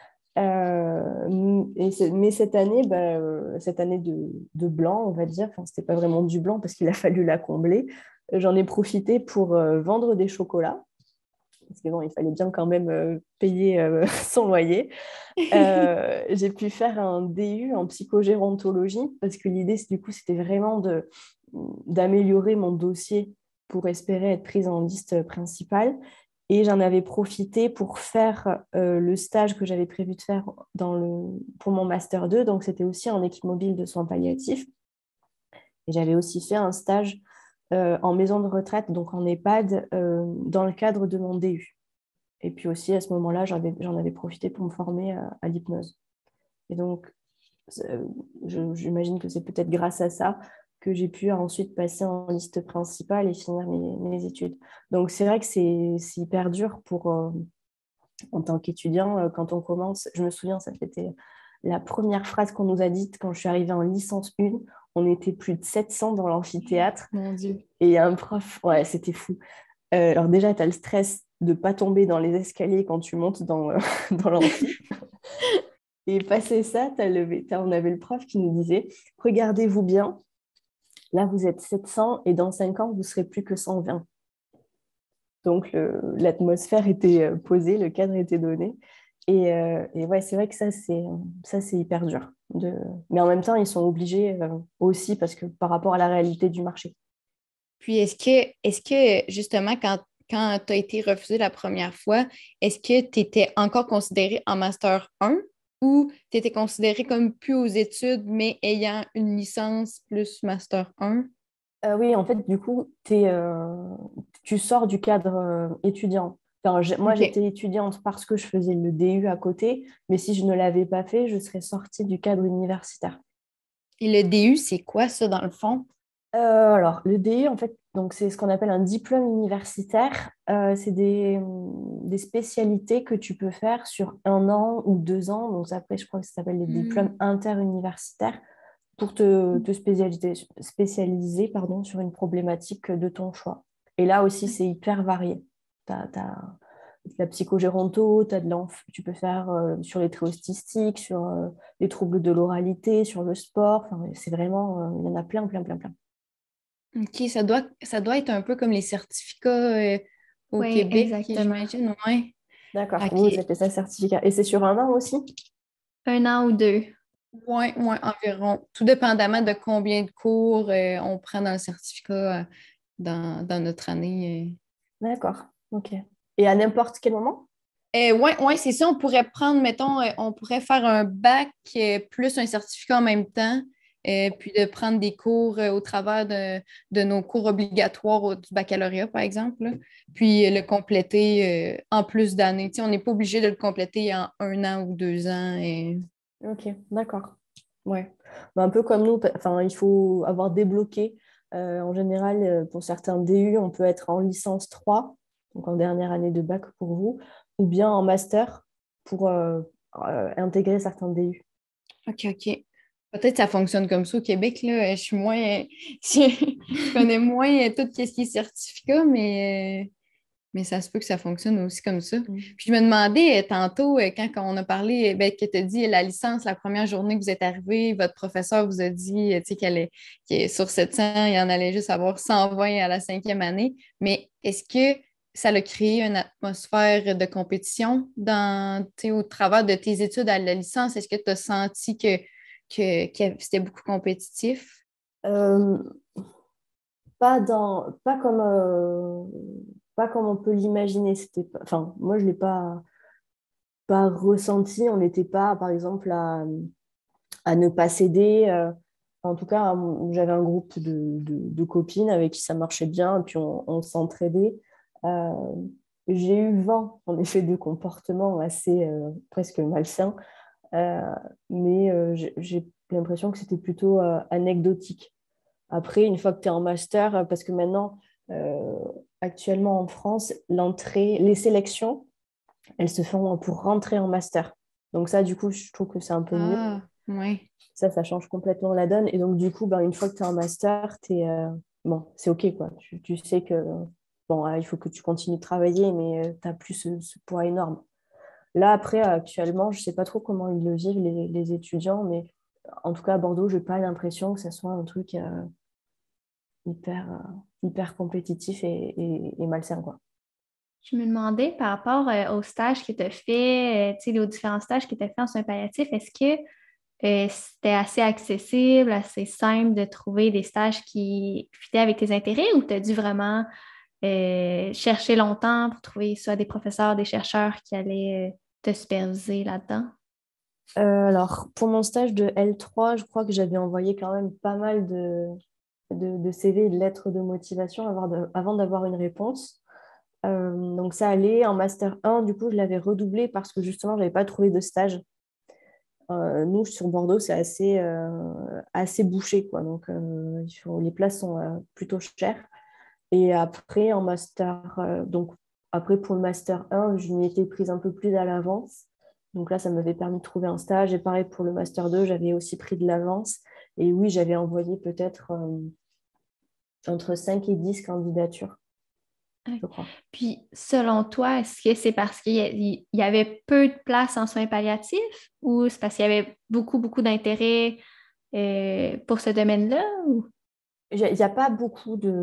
C: Euh, et mais cette année, bah, euh, cette année de, de blanc, on va dire, enfin, c'était pas vraiment du blanc parce qu'il a fallu la combler, j'en ai profité pour euh, vendre des chocolats. Parce que bon, il fallait bien quand même euh, payer euh, son loyer. Euh, j'ai pu faire un D U en psychogérontologie parce que l'idée, du coup, c'était vraiment de, d'améliorer mon dossier pour espérer être prise en liste principale. Et j'en avais profité pour faire euh, le stage que j'avais prévu de faire dans le, pour mon Master deux. Donc, c'était aussi en équipe mobile de soins palliatifs. Et j'avais aussi fait un stage euh, en maison de retraite, donc en EHPAD, euh, dans le cadre de mon D U. Et puis aussi, à ce moment-là, j'en avais, j'en avais profité pour me former à, à l'hypnose. Et donc, je, j'imagine que c'est peut-être grâce à ça que j'ai pu ensuite passer en liste principale et finir mes, mes études. Donc, c'est vrai que c'est, c'est hyper dur pour, euh, en tant qu'étudiant, euh, quand on commence. Je me souviens, ça c'était la première phrase qu'on nous a dite quand je suis arrivée en licence un. On était plus de sept cents dans l'amphithéâtre.
A: Mon Dieu.
C: Et il y a un prof, ouais, c'était fou. Euh, alors déjà, tu as le stress de ne pas tomber dans les escaliers quand tu montes dans, euh, dans l'amphi. Et passé ça, t'as le, t'as- on avait le prof qui nous disait, regardez-vous bien, là vous êtes sept cents et dans cinq ans, vous serez plus que cent vingt. Donc le- l'atmosphère était euh, posée, le cadre était donné. Et, euh, et ouais, c'est vrai que ça, c'est, ça, c'est hyper dur. De... Mais en même temps, ils sont obligés euh, aussi parce que par rapport à la réalité du marché.
A: Puis est-ce que, est-ce que justement, quand, quand tu as été refusé la première fois, est-ce que tu étais encore considéré en Master un ou tu étais considéré comme plus aux études, mais ayant une licence plus Master un?
C: Euh, oui, en fait, du coup, t'es, euh, tu sors du cadre euh, étudiant. Enfin, j'ai- moi,
A: OK.
C: j'étais étudiante parce que je faisais le D U à côté, mais si je ne l'avais pas fait, je serais sortie du cadre universitaire.
A: Et le D U, c'est quoi ça dans le fond?
C: Euh, alors, le D U, en fait, donc c'est ce qu'on appelle un diplôme universitaire. Euh, c'est des, des spécialités que tu peux faire sur un an ou deux ans. Donc, après, je crois que ça s'appelle les diplômes
A: Hmm.
C: interuniversitaires pour te, te spécialiser, spécialiser pardon, sur une problématique de ton choix. Et là aussi, c'est hyper varié. Tu as, de la psychogéronto, t'as de l'enf- tu peux faire euh, sur les traits autistiques, sur euh, les troubles de l'oralité, sur le sport. Enfin, c'est vraiment, euh, il y en a plein, plein, plein, plein.
A: OK, ça doit, ça doit être un peu comme les certificats euh, au
B: Oui,
A: Québec,
B: exactement.
A: j'imagine. Ouais.
C: D'accord.
A: OK.
C: Vous, vous appelez ça certificat. Et c'est sur un an aussi?
B: Un an ou deux.
A: Ouais, ouais, environ. Tout dépendamment de combien de cours euh, on prend dans le certificat euh, dans, dans notre année.
C: D'accord. OK. Et à n'importe quel moment?
A: Euh. Euh, ouais, ouais, c'est ça. On pourrait prendre, mettons, euh, on pourrait faire un bac euh, plus un certificat en même temps. euh, puis de prendre des cours euh, au travers de, de nos cours obligatoires au- du baccalauréat, par exemple, là, puis euh, le compléter euh, en plus d'années. Tu sais, on n'est pas obligé de le compléter en un an ou deux ans. Et...
C: Ok, d'accord. Ouais. Bah, un peu comme nous, pa- enfin, il faut avoir débloqué. Euh, en général, euh, pour certains D U, on peut être en licence trois, donc en dernière année de bac pour vous, ou bien en master pour euh, euh, intégrer certains D U.
A: OK, OK. Peut-être que ça fonctionne comme ça au Québec, là. Je suis moins... Je, je connais moins tout ce qui est certificat, mais... euh, Mais ça se peut que ça fonctionne aussi comme ça.
C: Mm.
A: Puis je me demandais euh, tantôt, euh, quand on a parlé, euh, ben, que tu as dit la licence, la première journée que vous êtes arrivé, votre professeur vous a dit euh, tu sais, qu'elle est, que sur sept cents, il y en allait juste avoir cent vingt à la cinquième année. Mais est-ce que ça a créé une atmosphère de compétition dans, tu sais, au travers de tes études à la licence? Est-ce que tu as senti que, que, que c'était beaucoup compétitif?
C: Euh, pas dans, pas comme, euh, pas comme on peut l'imaginer. C'était pas- enfin, moi, je l'ai pas, pas ressenti. On n'était pas, par exemple, à, à ne pas céder. euh, En tout cas, euh, j'avais un groupe de, de- de copines avec qui ça marchait bien, et puis on, on s'entraidait. Euh, j'ai eu vent, en effet, de comportements assez euh, presque malsains, euh, mais euh, j'ai j'ai l'impression que c'était plutôt euh, anecdotique. Après, une fois que tu es en master, euh, parce que maintenant, euh, actuellement en France, l'entrée, les sélections, elles se font pour rentrer en master. Donc ça, du coup, je trouve que c'est un peu mieux.
A: Ah, oui.
C: Ça, ça change complètement la donne. Et donc, du coup, ben, une fois que tu es en master, t'es, euh, bon, c'est OK, quoi. Tu, tu sais que bon, euh, il faut que tu continues de travailler, mais tu n'as plus ce, ce poids énorme. Là, après, actuellement, je ne sais pas trop comment ils le vivent, les, les étudiants, mais en tout cas, à Bordeaux, je n'ai pas l'impression que ce soit un truc euh, hyper, euh, hyper compétitif et, et, et malsain, quoi.
B: Je me demandais par rapport euh, aux stages que tu as fait, euh, tu sais, aux différents stages que tu as fait en soins palliatifs, est-ce que euh, c'était assez accessible, assez simple de trouver des stages qui fitaient avec tes intérêts ou tu as dû vraiment euh, chercher longtemps pour trouver soit des professeurs, des chercheurs qui allaient euh, te superviser là-dedans?
C: Euh, alors, pour mon stage de L trois, je crois que j'avais envoyé quand même pas mal de, de, de C V et de lettres de motivation avant de- avant d'avoir une réponse. Euh, donc ça allait. En master un, du coup, je l'avais redoublé parce que justement, je n'avais pas trouvé de stage. Euh, nous, sur Bordeaux, c'est assez, euh, assez bouché, quoi. Donc, euh, il faut- les places sont euh, plutôt chères. Et après, en master, euh, donc après pour le master un, je m'y étais prise un peu plus à l'avance. Donc là, ça m'avait permis de trouver un stage. Et pareil pour le master deux, j'avais aussi pris de l'avance. Et oui, j'avais envoyé peut-être euh, entre cinq et dix candidatures,
B: Ouais.
C: je crois.
B: Puis, selon toi, est-ce que c'est parce qu'il y, a- il y avait peu de place en soins palliatifs ou c'est parce qu'il y avait beaucoup, beaucoup d'intérêt euh, pour ce domaine-là? Ou...
C: Il n'y a pas beaucoup de,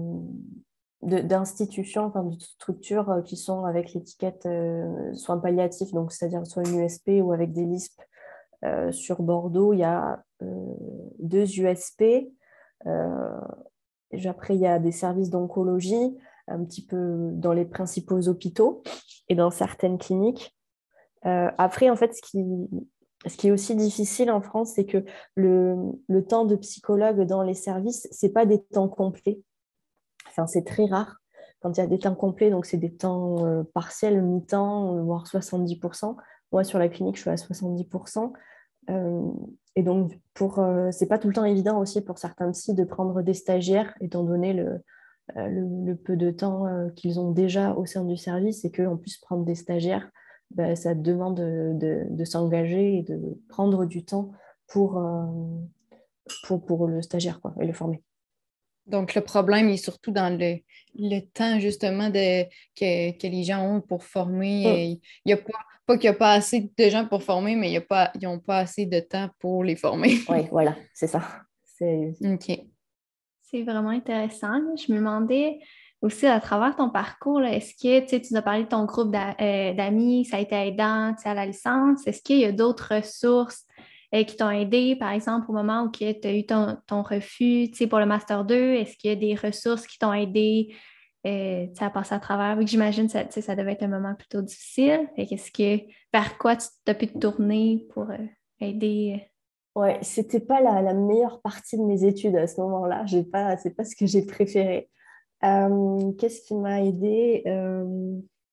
C: de- d'institutions, enfin, de structures euh, qui sont avec l'étiquette euh, soins palliatifs, donc c'est-à-dire soit une U S P ou avec des L I S P. Euh, sur Bordeaux, il y a euh, deux U S P. Euh, Après, il y a des services d'oncologie, un petit peu dans les principaux hôpitaux et dans certaines cliniques. Euh, après, en fait, ce qui, ce qui est aussi difficile en France, c'est que le, le temps de psychologue dans les services, ce n'est pas des temps complets. Enfin, c'est très rare. Quand il y a des temps complets, donc c'est des temps euh, partiels, mi-temps, euh, voire soixante-dix pour cent. Moi, sur la clinique, je suis à soixante-dix pour cent. Euh, et donc, pour, euh, c'est pas tout le temps évident aussi pour certains psys de prendre des stagiaires, étant donné le, euh, le, le peu de temps euh, qu'ils ont déjà au sein du service et qu'en plus prendre des stagiaires, bah, ça demande de, de, de s'engager et de prendre du temps pour, euh, pour, pour le stagiaire, quoi, et le former.
A: Donc, le problème est surtout dans le, le temps, justement, de, que, que les gens ont pour former.
C: Mm.
A: Euh, Il y a pas, pas qu'il n'y a pas assez de gens pour former, mais il y a pas, ils n'ont pas assez de temps pour les former.
C: Oui, voilà, c'est ça. C'est...
A: OK.
B: C'est vraiment intéressant, là. Je me demandais aussi à travers ton parcours, là, est-ce que tu sais, tu nous as parlé de ton groupe d'a- euh, d'amis, ça a été aidant, tu sais, à la licence. Est-ce qu'il y a d'autres ressources euh, qui t'ont aidé, par exemple, au moment où tu as eu ton, ton refus, tu sais, pour le Master deux? Est-ce qu'il y a des ressources qui t'ont aidé euh, tu sais, à passer à travers? Vu que j'imagine que ça, tu sais, ça devait être un moment plutôt difficile. Fait qu'est-ce que, vers quoi tu as pu te tourner pour euh, aider?
C: Ouais, c'était pas la, la meilleure partie de mes études à ce moment-là. J'ai pas, c'est pas ce que j'ai préféré. Euh, qu'est-ce qui m'a aidée? Euh,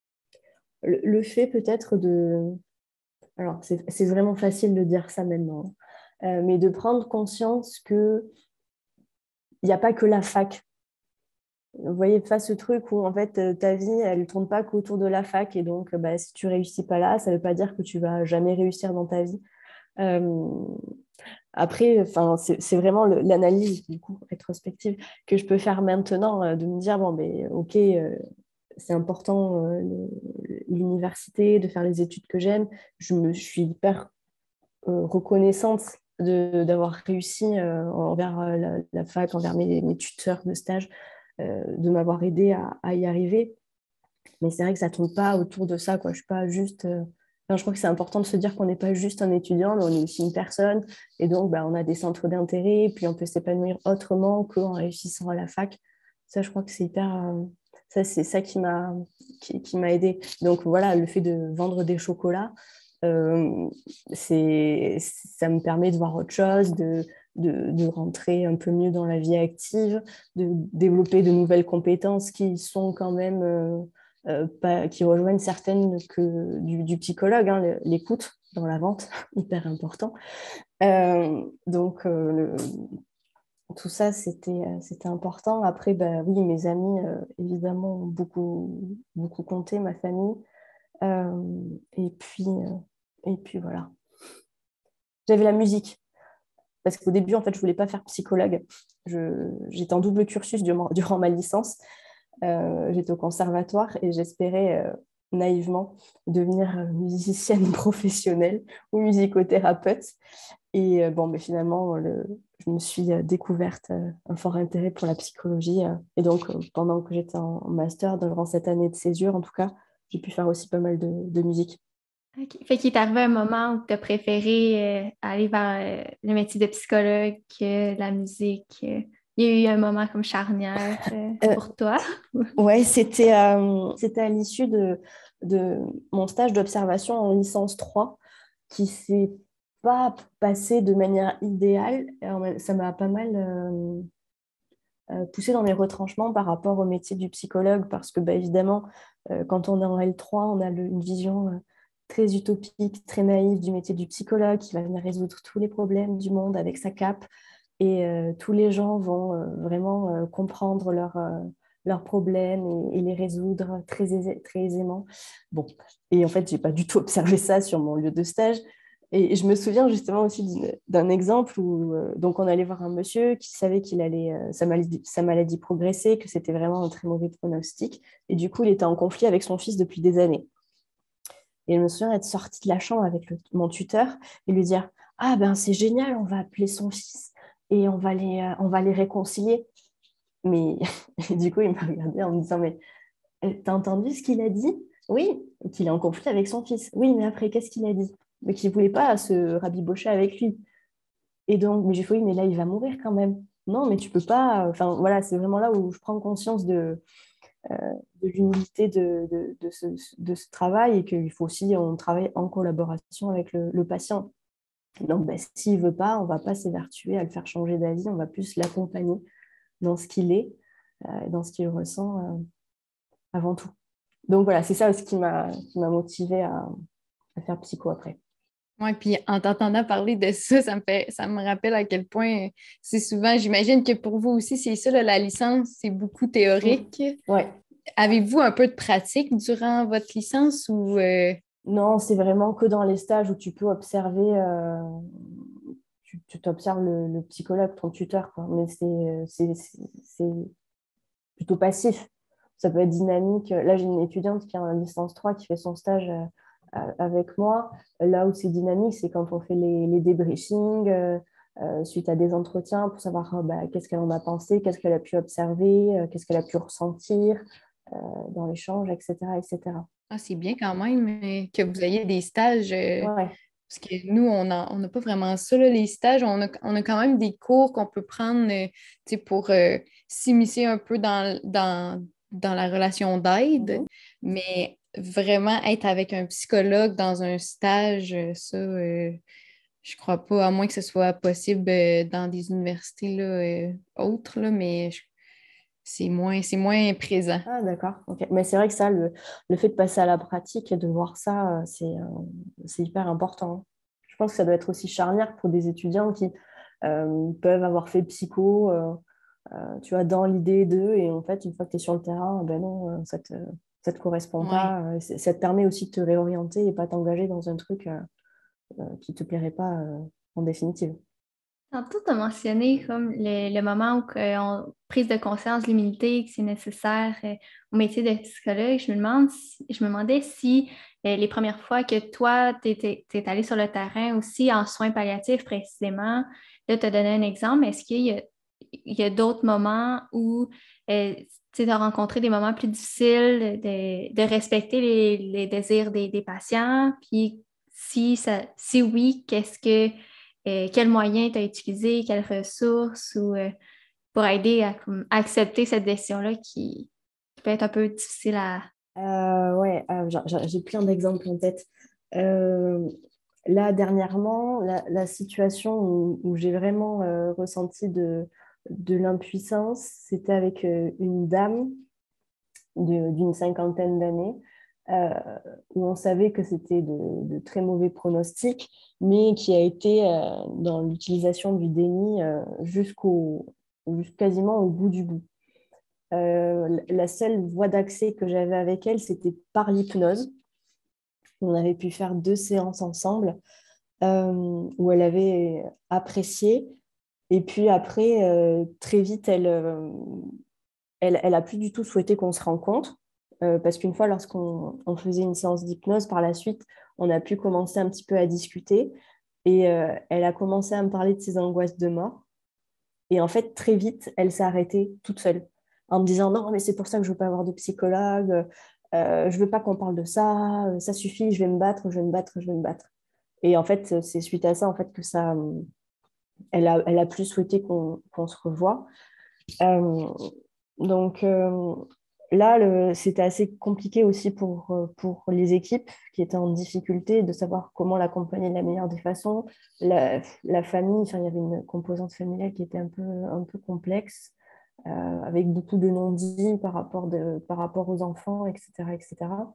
C: le, le fait peut-être de... Alors, c'est c'est vraiment facile de dire ça maintenant, hein. Euh, mais de prendre conscience qu'il n'y a pas que la fac. Vous voyez, pas ce truc où en fait euh, ta vie, elle ne tourne pas qu'autour de la fac et donc euh, bah, si tu réussis pas là, ça ne veut pas dire que tu vas jamais réussir dans ta vie. Euh, Après, enfin, c'est c'est vraiment le- l'analyse du coup rétrospective que je peux faire maintenant, euh, de me dire bon, ben ok, euh, c'est important euh, le- l'université, de faire les études que j'aime. Je me je suis hyper euh, reconnaissante de d'avoir réussi euh, envers euh, la, la fac, envers mes, mes tuteurs de stage, euh, de m'avoir aidé à, à y arriver. Mais c'est vrai que ça ne tourne pas autour de ça, quoi. Je suis pas juste. euh, enfin, je crois que c'est important de se dire qu'on n'est pas juste un étudiant, mais on est aussi une personne. Et donc, bah, on a des centres d'intérêt, puis on peut s'épanouir autrement qu'en réussissant à la fac. Ça, je crois que c'est hyper. euh, Ça, c'est ça qui m'a qui, qui m'a aidé. Donc voilà, le fait de vendre des chocolats, euh, c'est, ça me permet de voir autre chose, de, de, de rentrer un peu mieux dans la vie active, de développer de nouvelles compétences qui sont quand même euh, euh, pas, qui rejoignent certaines que du, du psychologue, hein, l'écoute dans la vente, hyper important. Euh, donc, euh, le, tout ça, c'était, euh, c'était important. Après, bah, oui, mes amis, euh, évidemment, ont beaucoup, beaucoup compté, ma famille. Euh, et puis, euh, et puis voilà. J'avais la musique. Parce qu'au début, en fait, je ne voulais pas faire psychologue. Je, j'étais en double cursus durant, durant ma licence. Euh, j'étais au conservatoire et j'espérais euh, naïvement devenir euh, musicienne professionnelle ou musicothérapeute. Et euh, bon, mais finalement, le, je me suis euh, découverte euh, un fort intérêt pour la psychologie. euh, et donc, euh, pendant que j'étais en, en master, durant cette année de césure, en tout cas, j'ai pu faire aussi pas mal de, de musique.
B: OK. Fait qu'il est arrivé un moment où tu as préféré euh, aller vers euh, le métier de psychologue que la musique. euh. Il y a eu un moment comme charnière euh,
C: Euh,
B: pour toi.
C: ouais, c'était euh, c'était à l'issue de, de mon stage d'observation en licence trois qui s'est pas passé de manière idéale. Alors, ça m'a pas mal euh, euh, poussé dans mes retranchements par rapport au métier du psychologue parce que, bah, évidemment, euh, quand on est en L trois, on a le- une vision euh, très utopique, très naïve du métier du psychologue qui va venir résoudre tous les problèmes du monde avec sa cape et euh, tous les gens vont euh, vraiment euh, comprendre leurs euh, leurs problèmes et, et les résoudre très, aisé- très aisément. Bon, et en fait, j'ai pas du tout observé ça sur mon lieu de stage. Et je me souviens justement aussi d'une- d'un exemple où euh, donc on allait voir un monsieur qui savait qu'il allait euh, sa maladie, sa maladie progresser, que c'était vraiment un très mauvais pronostic. Et du coup, il était en conflit avec son fils depuis des années. Et je me souviens être sortie de la chambre avec le- mon tuteur et lui dire, ah ben c'est génial, on va appeler son fils et on va les, euh, on va les réconcilier. Mais et du coup, il m'a regardé en me disant, mais euh, t'as entendu ce qu'il a dit? Oui, qu'il est en conflit avec son fils. Oui, mais après, qu'est-ce qu'il a dit? Mais qu'il ne voulait pas se rabibocher avec lui. Et donc, mais j'ai fait, oui, mais là, il va mourir quand même. Non, mais tu peux pas. Enfin, voilà, c'est vraiment là où je prends conscience de, euh, de l'humilité de, de, de ce, de ce travail et qu'il faut aussi, on travaille en collaboration avec le, le patient. Donc, ben, s'il ne veut pas, on ne va pas s'évertuer à le faire changer d'avis, on va plus l'accompagner dans ce qu'il est, euh, dans ce qu'il ressent euh, avant tout. Donc voilà, c'est ça aussi qui m'a qui m'a motivée à, à faire psycho après.
A: Oui, puis en t'entendant parler de ça, ça me fait, ça me rappelle à quel point c'est souvent, j'imagine que pour vous aussi, c'est ça, là, la licence, c'est beaucoup
C: Mm.
A: théorique.
C: Ouais.
A: Avez-vous un peu de pratique durant votre licence ou euh,
C: Non, c'est vraiment que dans les stages où tu peux observer, euh, tu tu t'observes le, le psychologue, ton tuteur, quoi. Mais c'est c'est- c'est- c'est plutôt passif. Ça peut être dynamique. Là, j'ai une étudiante qui a un licence trois qui fait son stage euh, euh, avec moi. Là où c'est dynamique, c'est quand on fait les, les débriefings euh, euh, suite à des entretiens pour savoir euh, bah, qu'est-ce qu'elle en a pensé, qu'est-ce qu'elle a pu observer, euh, qu'est-ce qu'elle a pu ressentir euh, dans l'échange, et cetera, et cetera.
A: ah, c'est bien quand même euh, que vous ayez des stages, euh,
C: Ouais.
A: parce que nous, on a- on n'a pas vraiment ça, là, les stages. On a, on a quand même des cours qu'on peut prendre euh, tu sais, pour euh, s'immiscer un peu dans, dans, dans la relation d'aide,
C: Mhm.
A: mais vraiment être avec un psychologue dans un stage, euh, ça, euh, je crois pas, à moins que ce soit possible euh, dans des universités là, euh, autres, là, mais je- c'est moins, c'est moins présent.
C: Ah, d'accord. Ok. Mais c'est vrai que ça, le, le fait de passer à la pratique et de voir ça, euh, c'est euh, c'est hyper important. Je pense que ça doit être aussi charnière pour des étudiants qui euh, peuvent avoir fait psycho, euh, euh, tu vois, dans l'idée d'eux, et en fait, une fois que tu es sur le terrain, ben non, euh, ça te, ça te correspond
A: Ouais.
C: pas. euh, c'est- ça te permet aussi de te réorienter et pas t'engager dans un truc euh, euh, qui te plairait pas euh, en définitive.
B: Tantôt, tu as mentionné comme le, le moment où que on- prise de conscience, l'humilité, que c'est nécessaire euh, au métier de psychologue. Je me demande si- je me demandais si euh, les premières fois que toi, tu es allé sur le terrain aussi en soins palliatifs précisément, là, tu as donné un exemple, est-ce qu'il y a, il y a d'autres moments où euh, tu as rencontré des moments plus difficiles de, de respecter les, les désirs des, des patients? Puis si, ça, si oui, qu'est-ce que euh, quels moyens tu as utilisé, quelles ressources ou euh, pour aider à, comme, accepter cette décision-là qui, qui peut être un peu difficile à...
C: Euh, ouais, euh, j'ai j'ai plein d'exemples en tête. Euh, Là, dernièrement, la, la situation où, où j'ai vraiment euh, ressenti de, de l'impuissance, c'était avec euh, une dame de- d'une cinquantaine d'années, euh, où on savait que c'était de, de très mauvais pronostics, mais qui a été euh, dans l'utilisation du déni euh, jusqu'au, jus- quasiment au bout du bout. Euh, la seule voie d'accès que j'avais avec elle, c'était par l'hypnose. On avait pu faire deux séances ensemble euh, où elle avait apprécié. Et puis après, euh, très vite, elle, euh, elle, elle a plus du tout souhaité qu'on se rencontre. Euh, parce qu'une fois, lorsqu'on on faisait une séance d'hypnose, par la suite, on a pu commencer un petit peu à discuter. Et euh, elle a commencé à me parler de ses angoisses de mort. Et en fait, très vite, elle s'est arrêtée toute seule en me disant non, mais c'est pour ça que je ne veux pas avoir de psychologue. Euh, je ne veux pas qu'on parle de ça. Ça suffit, je vais me battre, je vais me battre, je vais me battre. Et en fait, c'est suite à ça en fait, que ça, elle a, elle a plus souhaité qu'on qu'on se revoie. Euh, donc euh, là, le- c'était assez compliqué aussi pour, euh, pour les équipes qui étaient en difficulté de savoir comment l'accompagner de la meilleure des façons. La, la famille, enfin, il y avait une composante familiale qui était un peu, un peu complexe, euh, avec beaucoup de non-dits par rapport, de, par rapport aux enfants, et cetera, et cetera.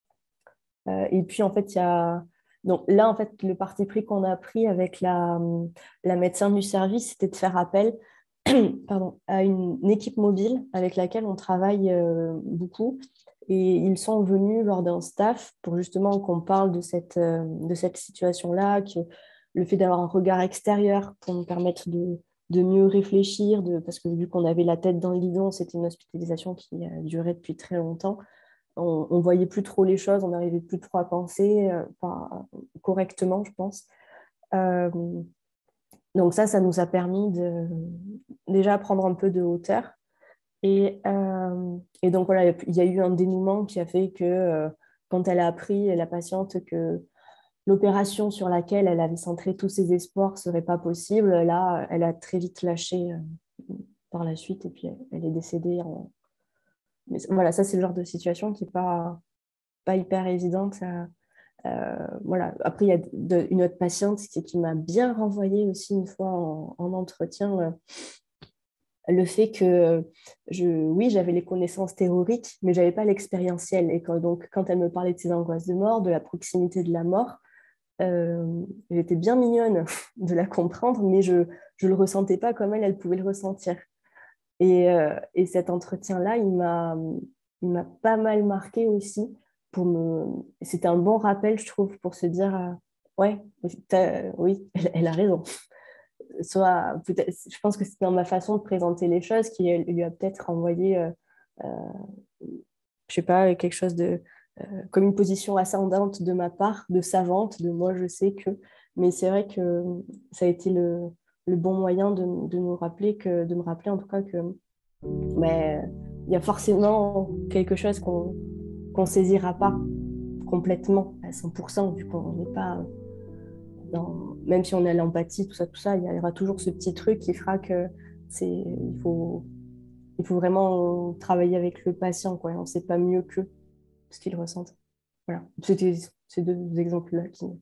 C: Euh, et puis, en fait, il y a... Donc là, en fait, le parti pris qu'on a pris avec la, la médecin du service, c'était de faire appel pardon, à une, une équipe mobile avec laquelle on travaille euh, beaucoup. Et ils sont venus lors d'un staff pour justement qu'on parle de cette, euh, de cette situation-là, que le fait d'avoir un regard extérieur pour nous permettre de, de mieux réfléchir, de, parce que vu qu'on avait la tête dans le guidon, c'était une hospitalisation qui a duré depuis très longtemps. On ne voyait plus trop les choses, on n'arrivait plus trop à penser euh, enfin, correctement, je pense. Euh, donc ça, ça nous a permis de déjà prendre un peu de hauteur. Et, euh, et donc voilà, il y a eu un dénouement qui a fait que euh, quand elle a appris, la patiente, que l'opération sur laquelle elle avait centré tous ses espoirs ne serait pas possible, là, elle a très vite lâché euh, par la suite et puis elle, elle est décédée. En... Mais voilà, ça c'est le genre de situation qui n'est pas, pas hyper évidente. Ça, euh, voilà. Après, il y a de, une autre patiente qui, qui m'a bien renvoyé aussi une fois en, en entretien euh, le fait que je, oui, j'avais les connaissances théoriques, mais je n'avais pas l'expérientiel. Et quand, donc, quand elle me parlait de ses angoisses de mort, de la proximité de la mort, euh, j'étais bien mignonne de la comprendre, mais je ne le ressentais pas comme elle, elle pouvait le ressentir. Et, euh, et cet entretien-là, il m'a, il m'a pas mal marqué aussi. Pour me... C'était un bon rappel, je trouve, pour se dire, euh, ouais, oui, elle, elle a raison. Soit, peut-être, je pense que c'est dans ma façon de présenter les choses qui lui a peut-être envoyé, euh, euh, je sais pas, quelque chose de, euh, comme une position ascendante de ma part, de savante, de moi je sais que. Mais c'est vrai que ça a été le, le bon moyen de, de nous rappeler que, de me rappeler en tout cas que mais il y a forcément quelque chose qu'on qu'on saisira pas complètement à cent pour cent vu qu'on n'est pas dans... Même si on a l'empathie, tout ça, tout ça, il y aura toujours ce petit truc qui fera que c'est... Il faut... il faut vraiment travailler avec le patient, quoi. On ne sait pas mieux qu'eux ce qu'ils ressentent. Voilà. C'était ces deux exemples-là qui,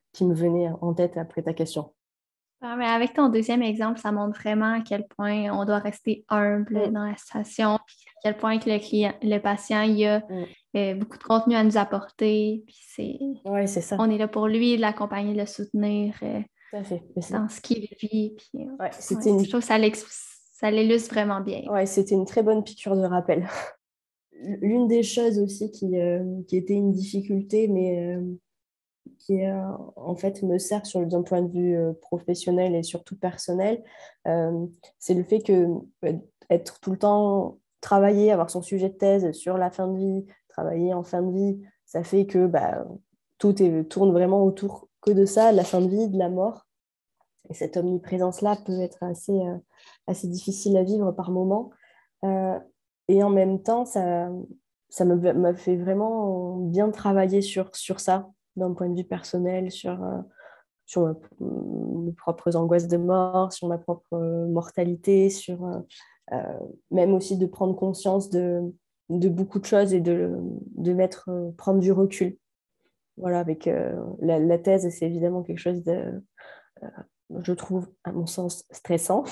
C: qui me venaient en tête après ta question.
B: Ah, mais avec ton deuxième exemple, ça montre vraiment à quel point on doit rester humble
C: Mm.
B: dans la situation, puis à quel point que le client, le patient, il a
C: Mm.
B: euh, beaucoup de contenu à nous apporter. Puis c'est,
C: Ouais, c'est ça.
B: on est là pour lui, de l'accompagner, de le soutenir euh,
C: Tout à fait. Mais c'est-
B: dans ce qu'il vit. Puis, euh,
C: ouais, c'était
B: ouais,
C: une...
B: je trouve que ça, l'ex- ça l'illustre vraiment bien.
C: ouais, c'était une très bonne piqûre de rappel. L'une des choses aussi qui, euh, qui était une difficulté, mais euh, qui euh, en fait me sert sur d'un point de vue euh, professionnel et surtout personnel, euh, c'est le fait que euh, être tout le temps travailler, avoir son sujet de thèse sur la fin de vie, travailler en fin de vie, ça fait que bah, tout est, tourne vraiment autour que de ça, de la fin de vie, de la mort. Et cette omniprésence-là peut être assez, euh, assez difficile à vivre par moments. Euh, et en même temps, ça, ça me- m'a fait vraiment bien travailler sur, sur ça, d'un point de vue personnel, sur, euh, sur ma- mes propres angoisses de mort, sur ma propre euh, mortalité, sur euh, euh, même aussi de prendre conscience de, de beaucoup de choses et de, de mettre, euh, prendre du recul. Voilà, avec euh, la, la thèse, c'est évidemment quelque chose de, je trouve, à mon sens, stressant.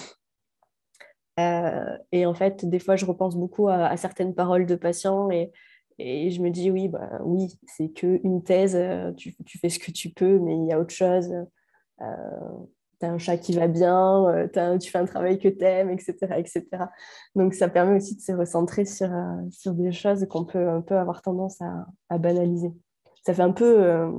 C: Euh, et en fait, des fois, je repense beaucoup à, à certaines paroles de patients et, et je me dis, oui, bah, oui, c'est qu'une thèse, euh, tu, tu fais ce que tu peux, mais il y a autre chose. Euh, tu as un chat qui va bien, euh, t'as un- tu fais un travail que tu aimes, et cetera, et cetera. Donc, ça permet aussi de se recentrer sur, euh, sur des choses qu'on peut un peu avoir tendance à, à banaliser. Ça fait un peu, euh,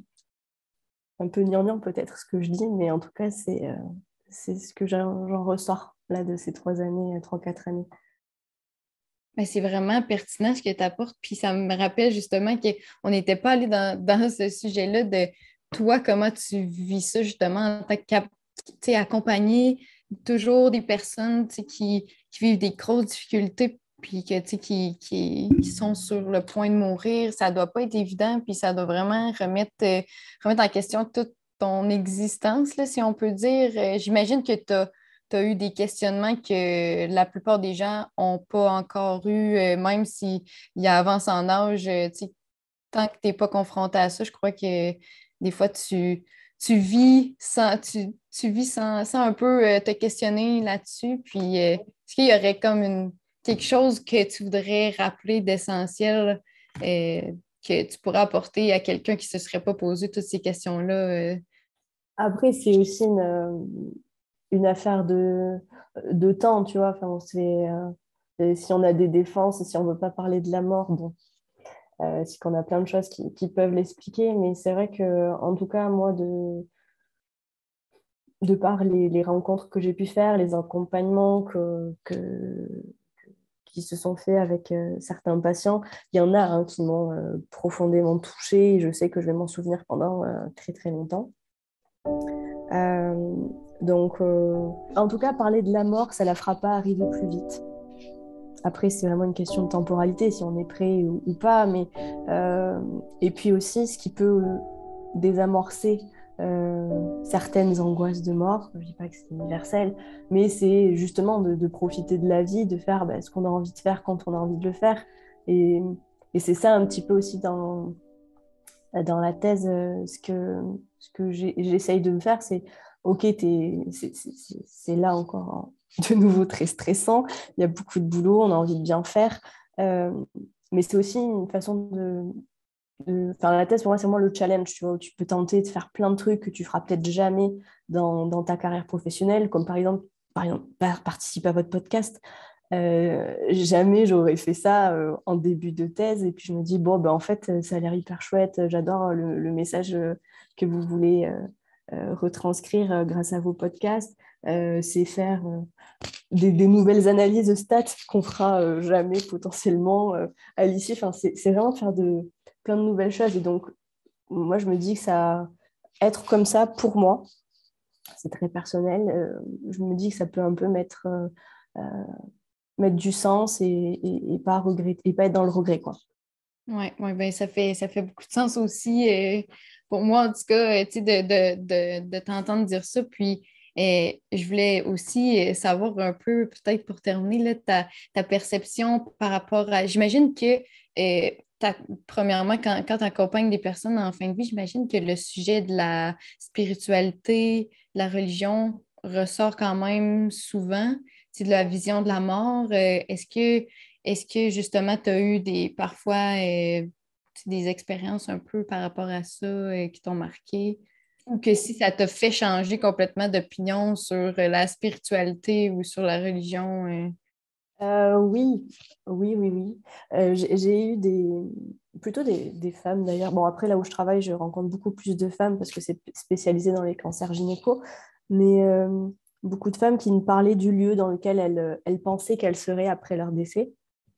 C: un peu gnangnan peut-être ce que je dis, mais en tout cas, c'est euh, c'est ce que j'en j'en ressors là de ces trois années, euh, trois, quatre années.
A: Ben, c'est vraiment pertinent ce que tu apportes. Puis ça me rappelle justement qu'on n'était pas allé dans, dans ce sujet-là de toi, comment tu vis ça justement en tant qu'accompagner toujours des personnes tu sais, qui, qui vivent des grosses difficultés puis que, tu sais, qui, qui, qui sont sur le point de mourir. Ça ne doit pas être évident, puis ça doit vraiment remettre, euh, remettre en question toute ton existence, là, si on peut dire. Euh, j'imagine que tu as tu as eu des questionnements que la plupart des gens n'ont pas encore eu, euh, même s'ils avancent en âge, euh, tu sais, tant que tu n'es pas confronté à ça, je crois que des fois, tu, tu vis sans, tu, tu vis sans, sans un peu euh, te questionner là-dessus. Puis, euh, est-ce qu'il y aurait comme une, quelque chose que tu voudrais rappeler d'essentiel euh, que tu pourrais apporter à quelqu'un qui ne se serait pas posé toutes ces questions-là? euh?
C: Après, c'est aussi une, euh, une affaire de, de temps, tu vois. Enfin, c'est, euh, et si on a des défenses, si on ne veut pas parler de la mort, bon, euh, c'est qu'on a plein de choses qui, qui peuvent l'expliquer. Mais c'est vrai que, en tout cas, moi, de, de par les, les rencontres que j'ai pu faire, les accompagnements que, que, qui se sont faits avec euh, certains patients, il y en a hein, qui m'ont euh, profondément touchée et je sais que je vais m'en souvenir pendant euh, très très longtemps. Euh, donc, euh, en tout cas, parler de la mort, ça ne la fera pas arriver plus vite. Après, c'est vraiment une question de temporalité, si on est prêt ou, ou pas. Mais, euh, et puis aussi, ce qui peut désamorcer euh, certaines angoisses de mort, je ne dis pas que c'est universel, mais c'est justement de, de profiter de la vie, de faire bah, ce qu'on a envie de faire quand on a envie de le faire. Et, et c'est ça un petit peu aussi dans, dans la thèse, euh, ce que, ce que j'essaye de me faire, c'est, ok, c'est là encore de nouveau très stressant, il y a beaucoup de boulot, on a envie de bien faire, euh, mais c'est aussi une façon de, de... Enfin, la thèse, pour moi, c'est vraiment le challenge, tu vois, où tu peux tenter de faire plein de trucs que tu feras peut-être jamais dans, dans ta carrière professionnelle, comme par exemple, par exemple participer à votre podcast. Euh, jamais j'aurais fait ça euh, en début de thèse. Et puis je me dis, bon, ben, en fait, ça a l'air hyper chouette. J'adore le, le message euh, que vous voulez euh, euh, retranscrire euh, grâce à vos podcasts. Euh, c'est faire euh, des, des nouvelles analyses de stats qu'on fera euh, jamais potentiellement euh, à l'issue. Enfin, c'est c'est vraiment faire de, plein de nouvelles choses. Et donc, moi, je me dis que ça, être comme ça, pour moi, c'est très personnel. Euh, je me dis que ça peut un peu mettre... Euh, euh, mettre du sens et, et, et pas regretter, et pas être dans le regret, quoi.
A: Oui, ouais, ben, ça fait, ça fait beaucoup de sens aussi. euh, pour moi, en tout cas, euh, tu sais, de, de, de, de t'entendre dire ça. Puis, euh, je voulais aussi euh, savoir un peu, peut-être pour terminer, là, ta, ta perception par rapport à. J'imagine que euh, premièrement, quand, quand tu accompagnes des personnes en fin de vie, j'imagine que le sujet de la spiritualité, de la religion ressort quand même souvent, c'est de la vision de la mort. Euh, est-ce que, est-ce que justement, tu as eu des, parfois euh, des expériences un peu par rapport à ça euh, qui t'ont marqué? Ou que si ça t'a fait changer complètement d'opinion sur euh, la spiritualité ou sur la religion? euh?
C: Euh, oui, oui, oui, oui. Euh, j'ai j'ai eu des, plutôt des, des femmes d'ailleurs. Bon, après, là où je travaille, je rencontre beaucoup plus de femmes parce que c'est spécialisé dans les cancers gynéco. Mais euh, beaucoup de femmes qui me parlaient du lieu dans lequel elles, elles pensaient qu'elles seraient après leur décès.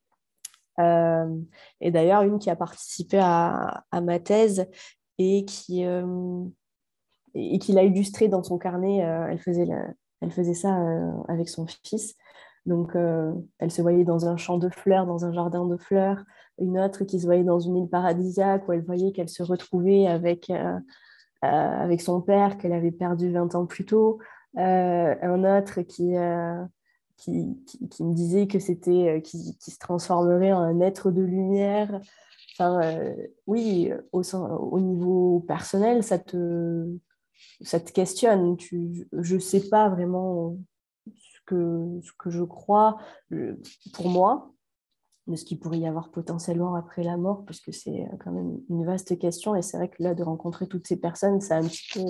C: Euh, et d'ailleurs, une qui a participé à, à ma thèse et qui, euh, et qui l'a illustré dans son carnet. Euh, elle faisait la- elle faisait ça euh, avec son fils. Donc, euh, elle se voyait dans un champ de fleurs, dans un jardin de fleurs. Une autre qui se voyait dans une île paradisiaque où elle voyait qu'elle se retrouvait avec, euh, euh, avec son père qu'elle avait perdu vingt ans plus tôt. Euh, un autre qui, euh, qui, qui, qui me disait que c'était, euh, qui, qui se transformerait en un être de lumière. Enfin, euh, oui, au, au niveau personnel, ça te, ça te questionne. Tu, je ne sais pas vraiment ce que, ce que je crois pour moi, de ce qu'il pourrait y avoir potentiellement après la mort, parce que c'est quand même une vaste question. Et c'est vrai que là, de rencontrer toutes ces personnes, ça a un petit peu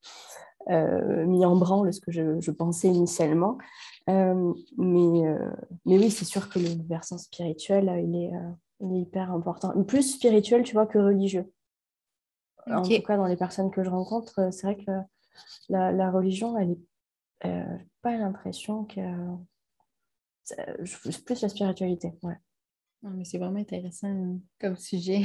C: euh, mis en branle ce que je, je pensais initialement. Euh, mais, euh, mais oui, c'est sûr que le versant spirituel, il est, euh, il est hyper important. Plus spirituel, tu vois, que religieux. En tout
A: OK.
C: cas, dans les personnes que je rencontre, c'est vrai que la, la religion, elle est euh, pas l'impression que c'est plus la spiritualité, ouais.
A: Non, mais c'est vraiment intéressant hein, comme sujet.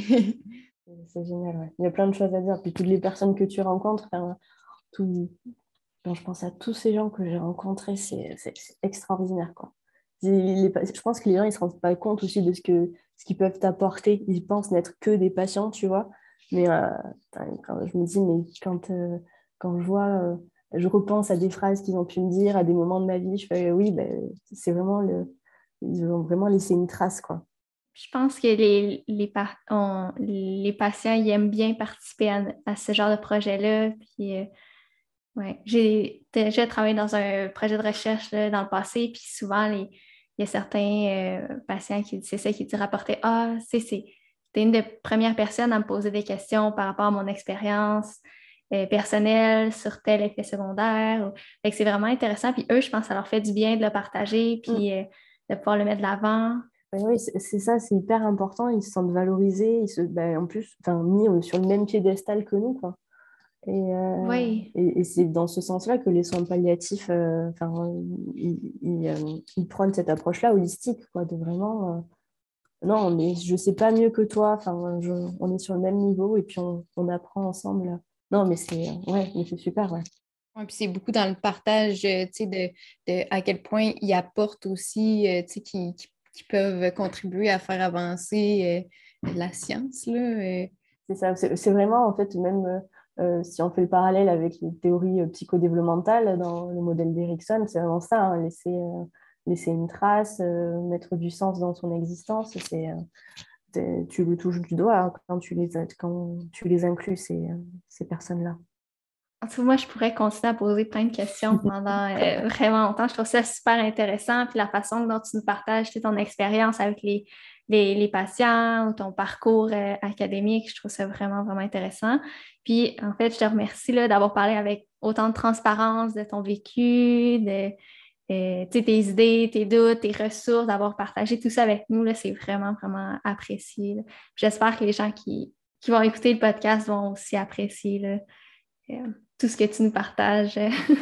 C: C'est génial, ouais. Il y a plein de choses à dire. Puis toutes les personnes que tu rencontres, enfin, tout... quand je pense à tous ces gens que j'ai rencontrés, c'est c'est extraordinaire, quoi. Les... Je pense que les gens, ils ne se rendent pas compte aussi de ce que ce qu'ils peuvent t'apporter. Ils pensent n'être que des patients, tu vois. Mais euh, quand je me dis, mais quand, euh, quand je vois, euh, je repense à des phrases qu'ils ont pu me dire, à des moments de ma vie, je fais oui, ben, c'est vraiment le... Ils ont vraiment laissé une trace, quoi.
B: Je pense que les, les, par- on- les patients ils aiment bien participer à, à ce genre de projet-là. Puis, euh, ouais. J'ai déjà travaillé dans un projet de recherche là, dans le passé, puis souvent, les, il y a certains euh, patients qui c'est ça, qui te rapportaient Ah, c'est, c'est, t'es une des premières personnes à me poser des questions par rapport à mon expérience euh, personnelle sur tel effet secondaire. Fait que c'est vraiment intéressant. Puis eux, je pense que ça leur fait du bien de le partager,
C: Mm.
B: puis euh, de pouvoir le mettre de l'avant.
C: Ben oui, c'est c'est ça, c'est hyper important. Ils se sentent valorisés, ils se, ben, en plus, enfin, mis euh, sur le même piédestal que nous, quoi. Et, euh,
B: Oui.
C: et, et c'est dans ce sens-là que les soins palliatifs, euh, enfin, ils, ils, euh, ils prennent cette approche-là holistique, quoi, de vraiment, euh, non, mais je sais pas mieux que toi, enfin, je- on est sur le même niveau et puis on, on apprend ensemble. Non, mais c'est, euh, ouais, mais c'est super, ouais.
A: Ouais, puis c'est beaucoup dans le partage, euh, tu sais, de, de à quel point ils apportent aussi, euh, tu sais, qui, qui, qui peuvent contribuer à faire avancer euh, la science, là. euh.
C: C'est ça, c'est c'est vraiment, en fait, même euh, euh, si on fait le parallèle avec les théories euh, psychodéveloppementales dans le modèle d'Erickson, c'est vraiment ça, hein, laisser, euh, laisser une trace, euh, mettre du sens dans son existence, c'est, euh, c'est- tu le touches du doigt hein, quand tu les, quand tu les inclus, ces, euh, ces personnes-là.
B: En tout cas, moi, je pourrais continuer à poser plein de questions pendant euh, vraiment longtemps. Je trouve ça super intéressant. Puis la façon dont tu nous partages tu sais, ton expérience avec les, les, les patients ou ton parcours euh, académique, je trouve ça vraiment, vraiment intéressant. Puis, en fait, je te remercie là, d'avoir parlé avec autant de transparence de ton vécu, de euh, tu sais, tes idées, tes doutes, tes ressources, d'avoir partagé tout ça avec nous. Là, c'est vraiment, vraiment apprécié. Là. Puis j'espère que les gens qui, qui vont écouter le podcast vont aussi apprécier là, euh, tout ce que tu nous partages.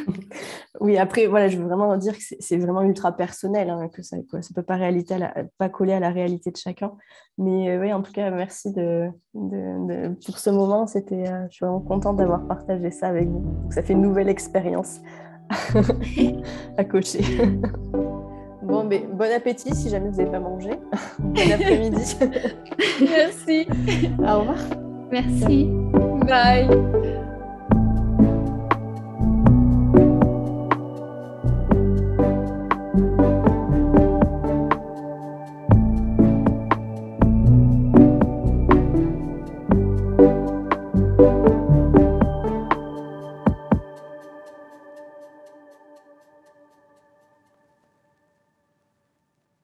C: Oui, après, voilà, je veux vraiment dire que c'est c'est vraiment ultra personnel, hein, que ça ne peut pas, réalité à la- pas coller à la réalité de chacun. Mais euh, oui, en tout cas, merci de, de- de- pour ce moment. C'était, euh, je suis vraiment contente d'avoir partagé ça avec vous. Donc, ça fait une nouvelle expérience à cocher. Bon, mais bon appétit si jamais vous n'avez pas mangé. Bon après-midi.
A: Merci.
C: Au revoir.
B: Merci.
A: Bye.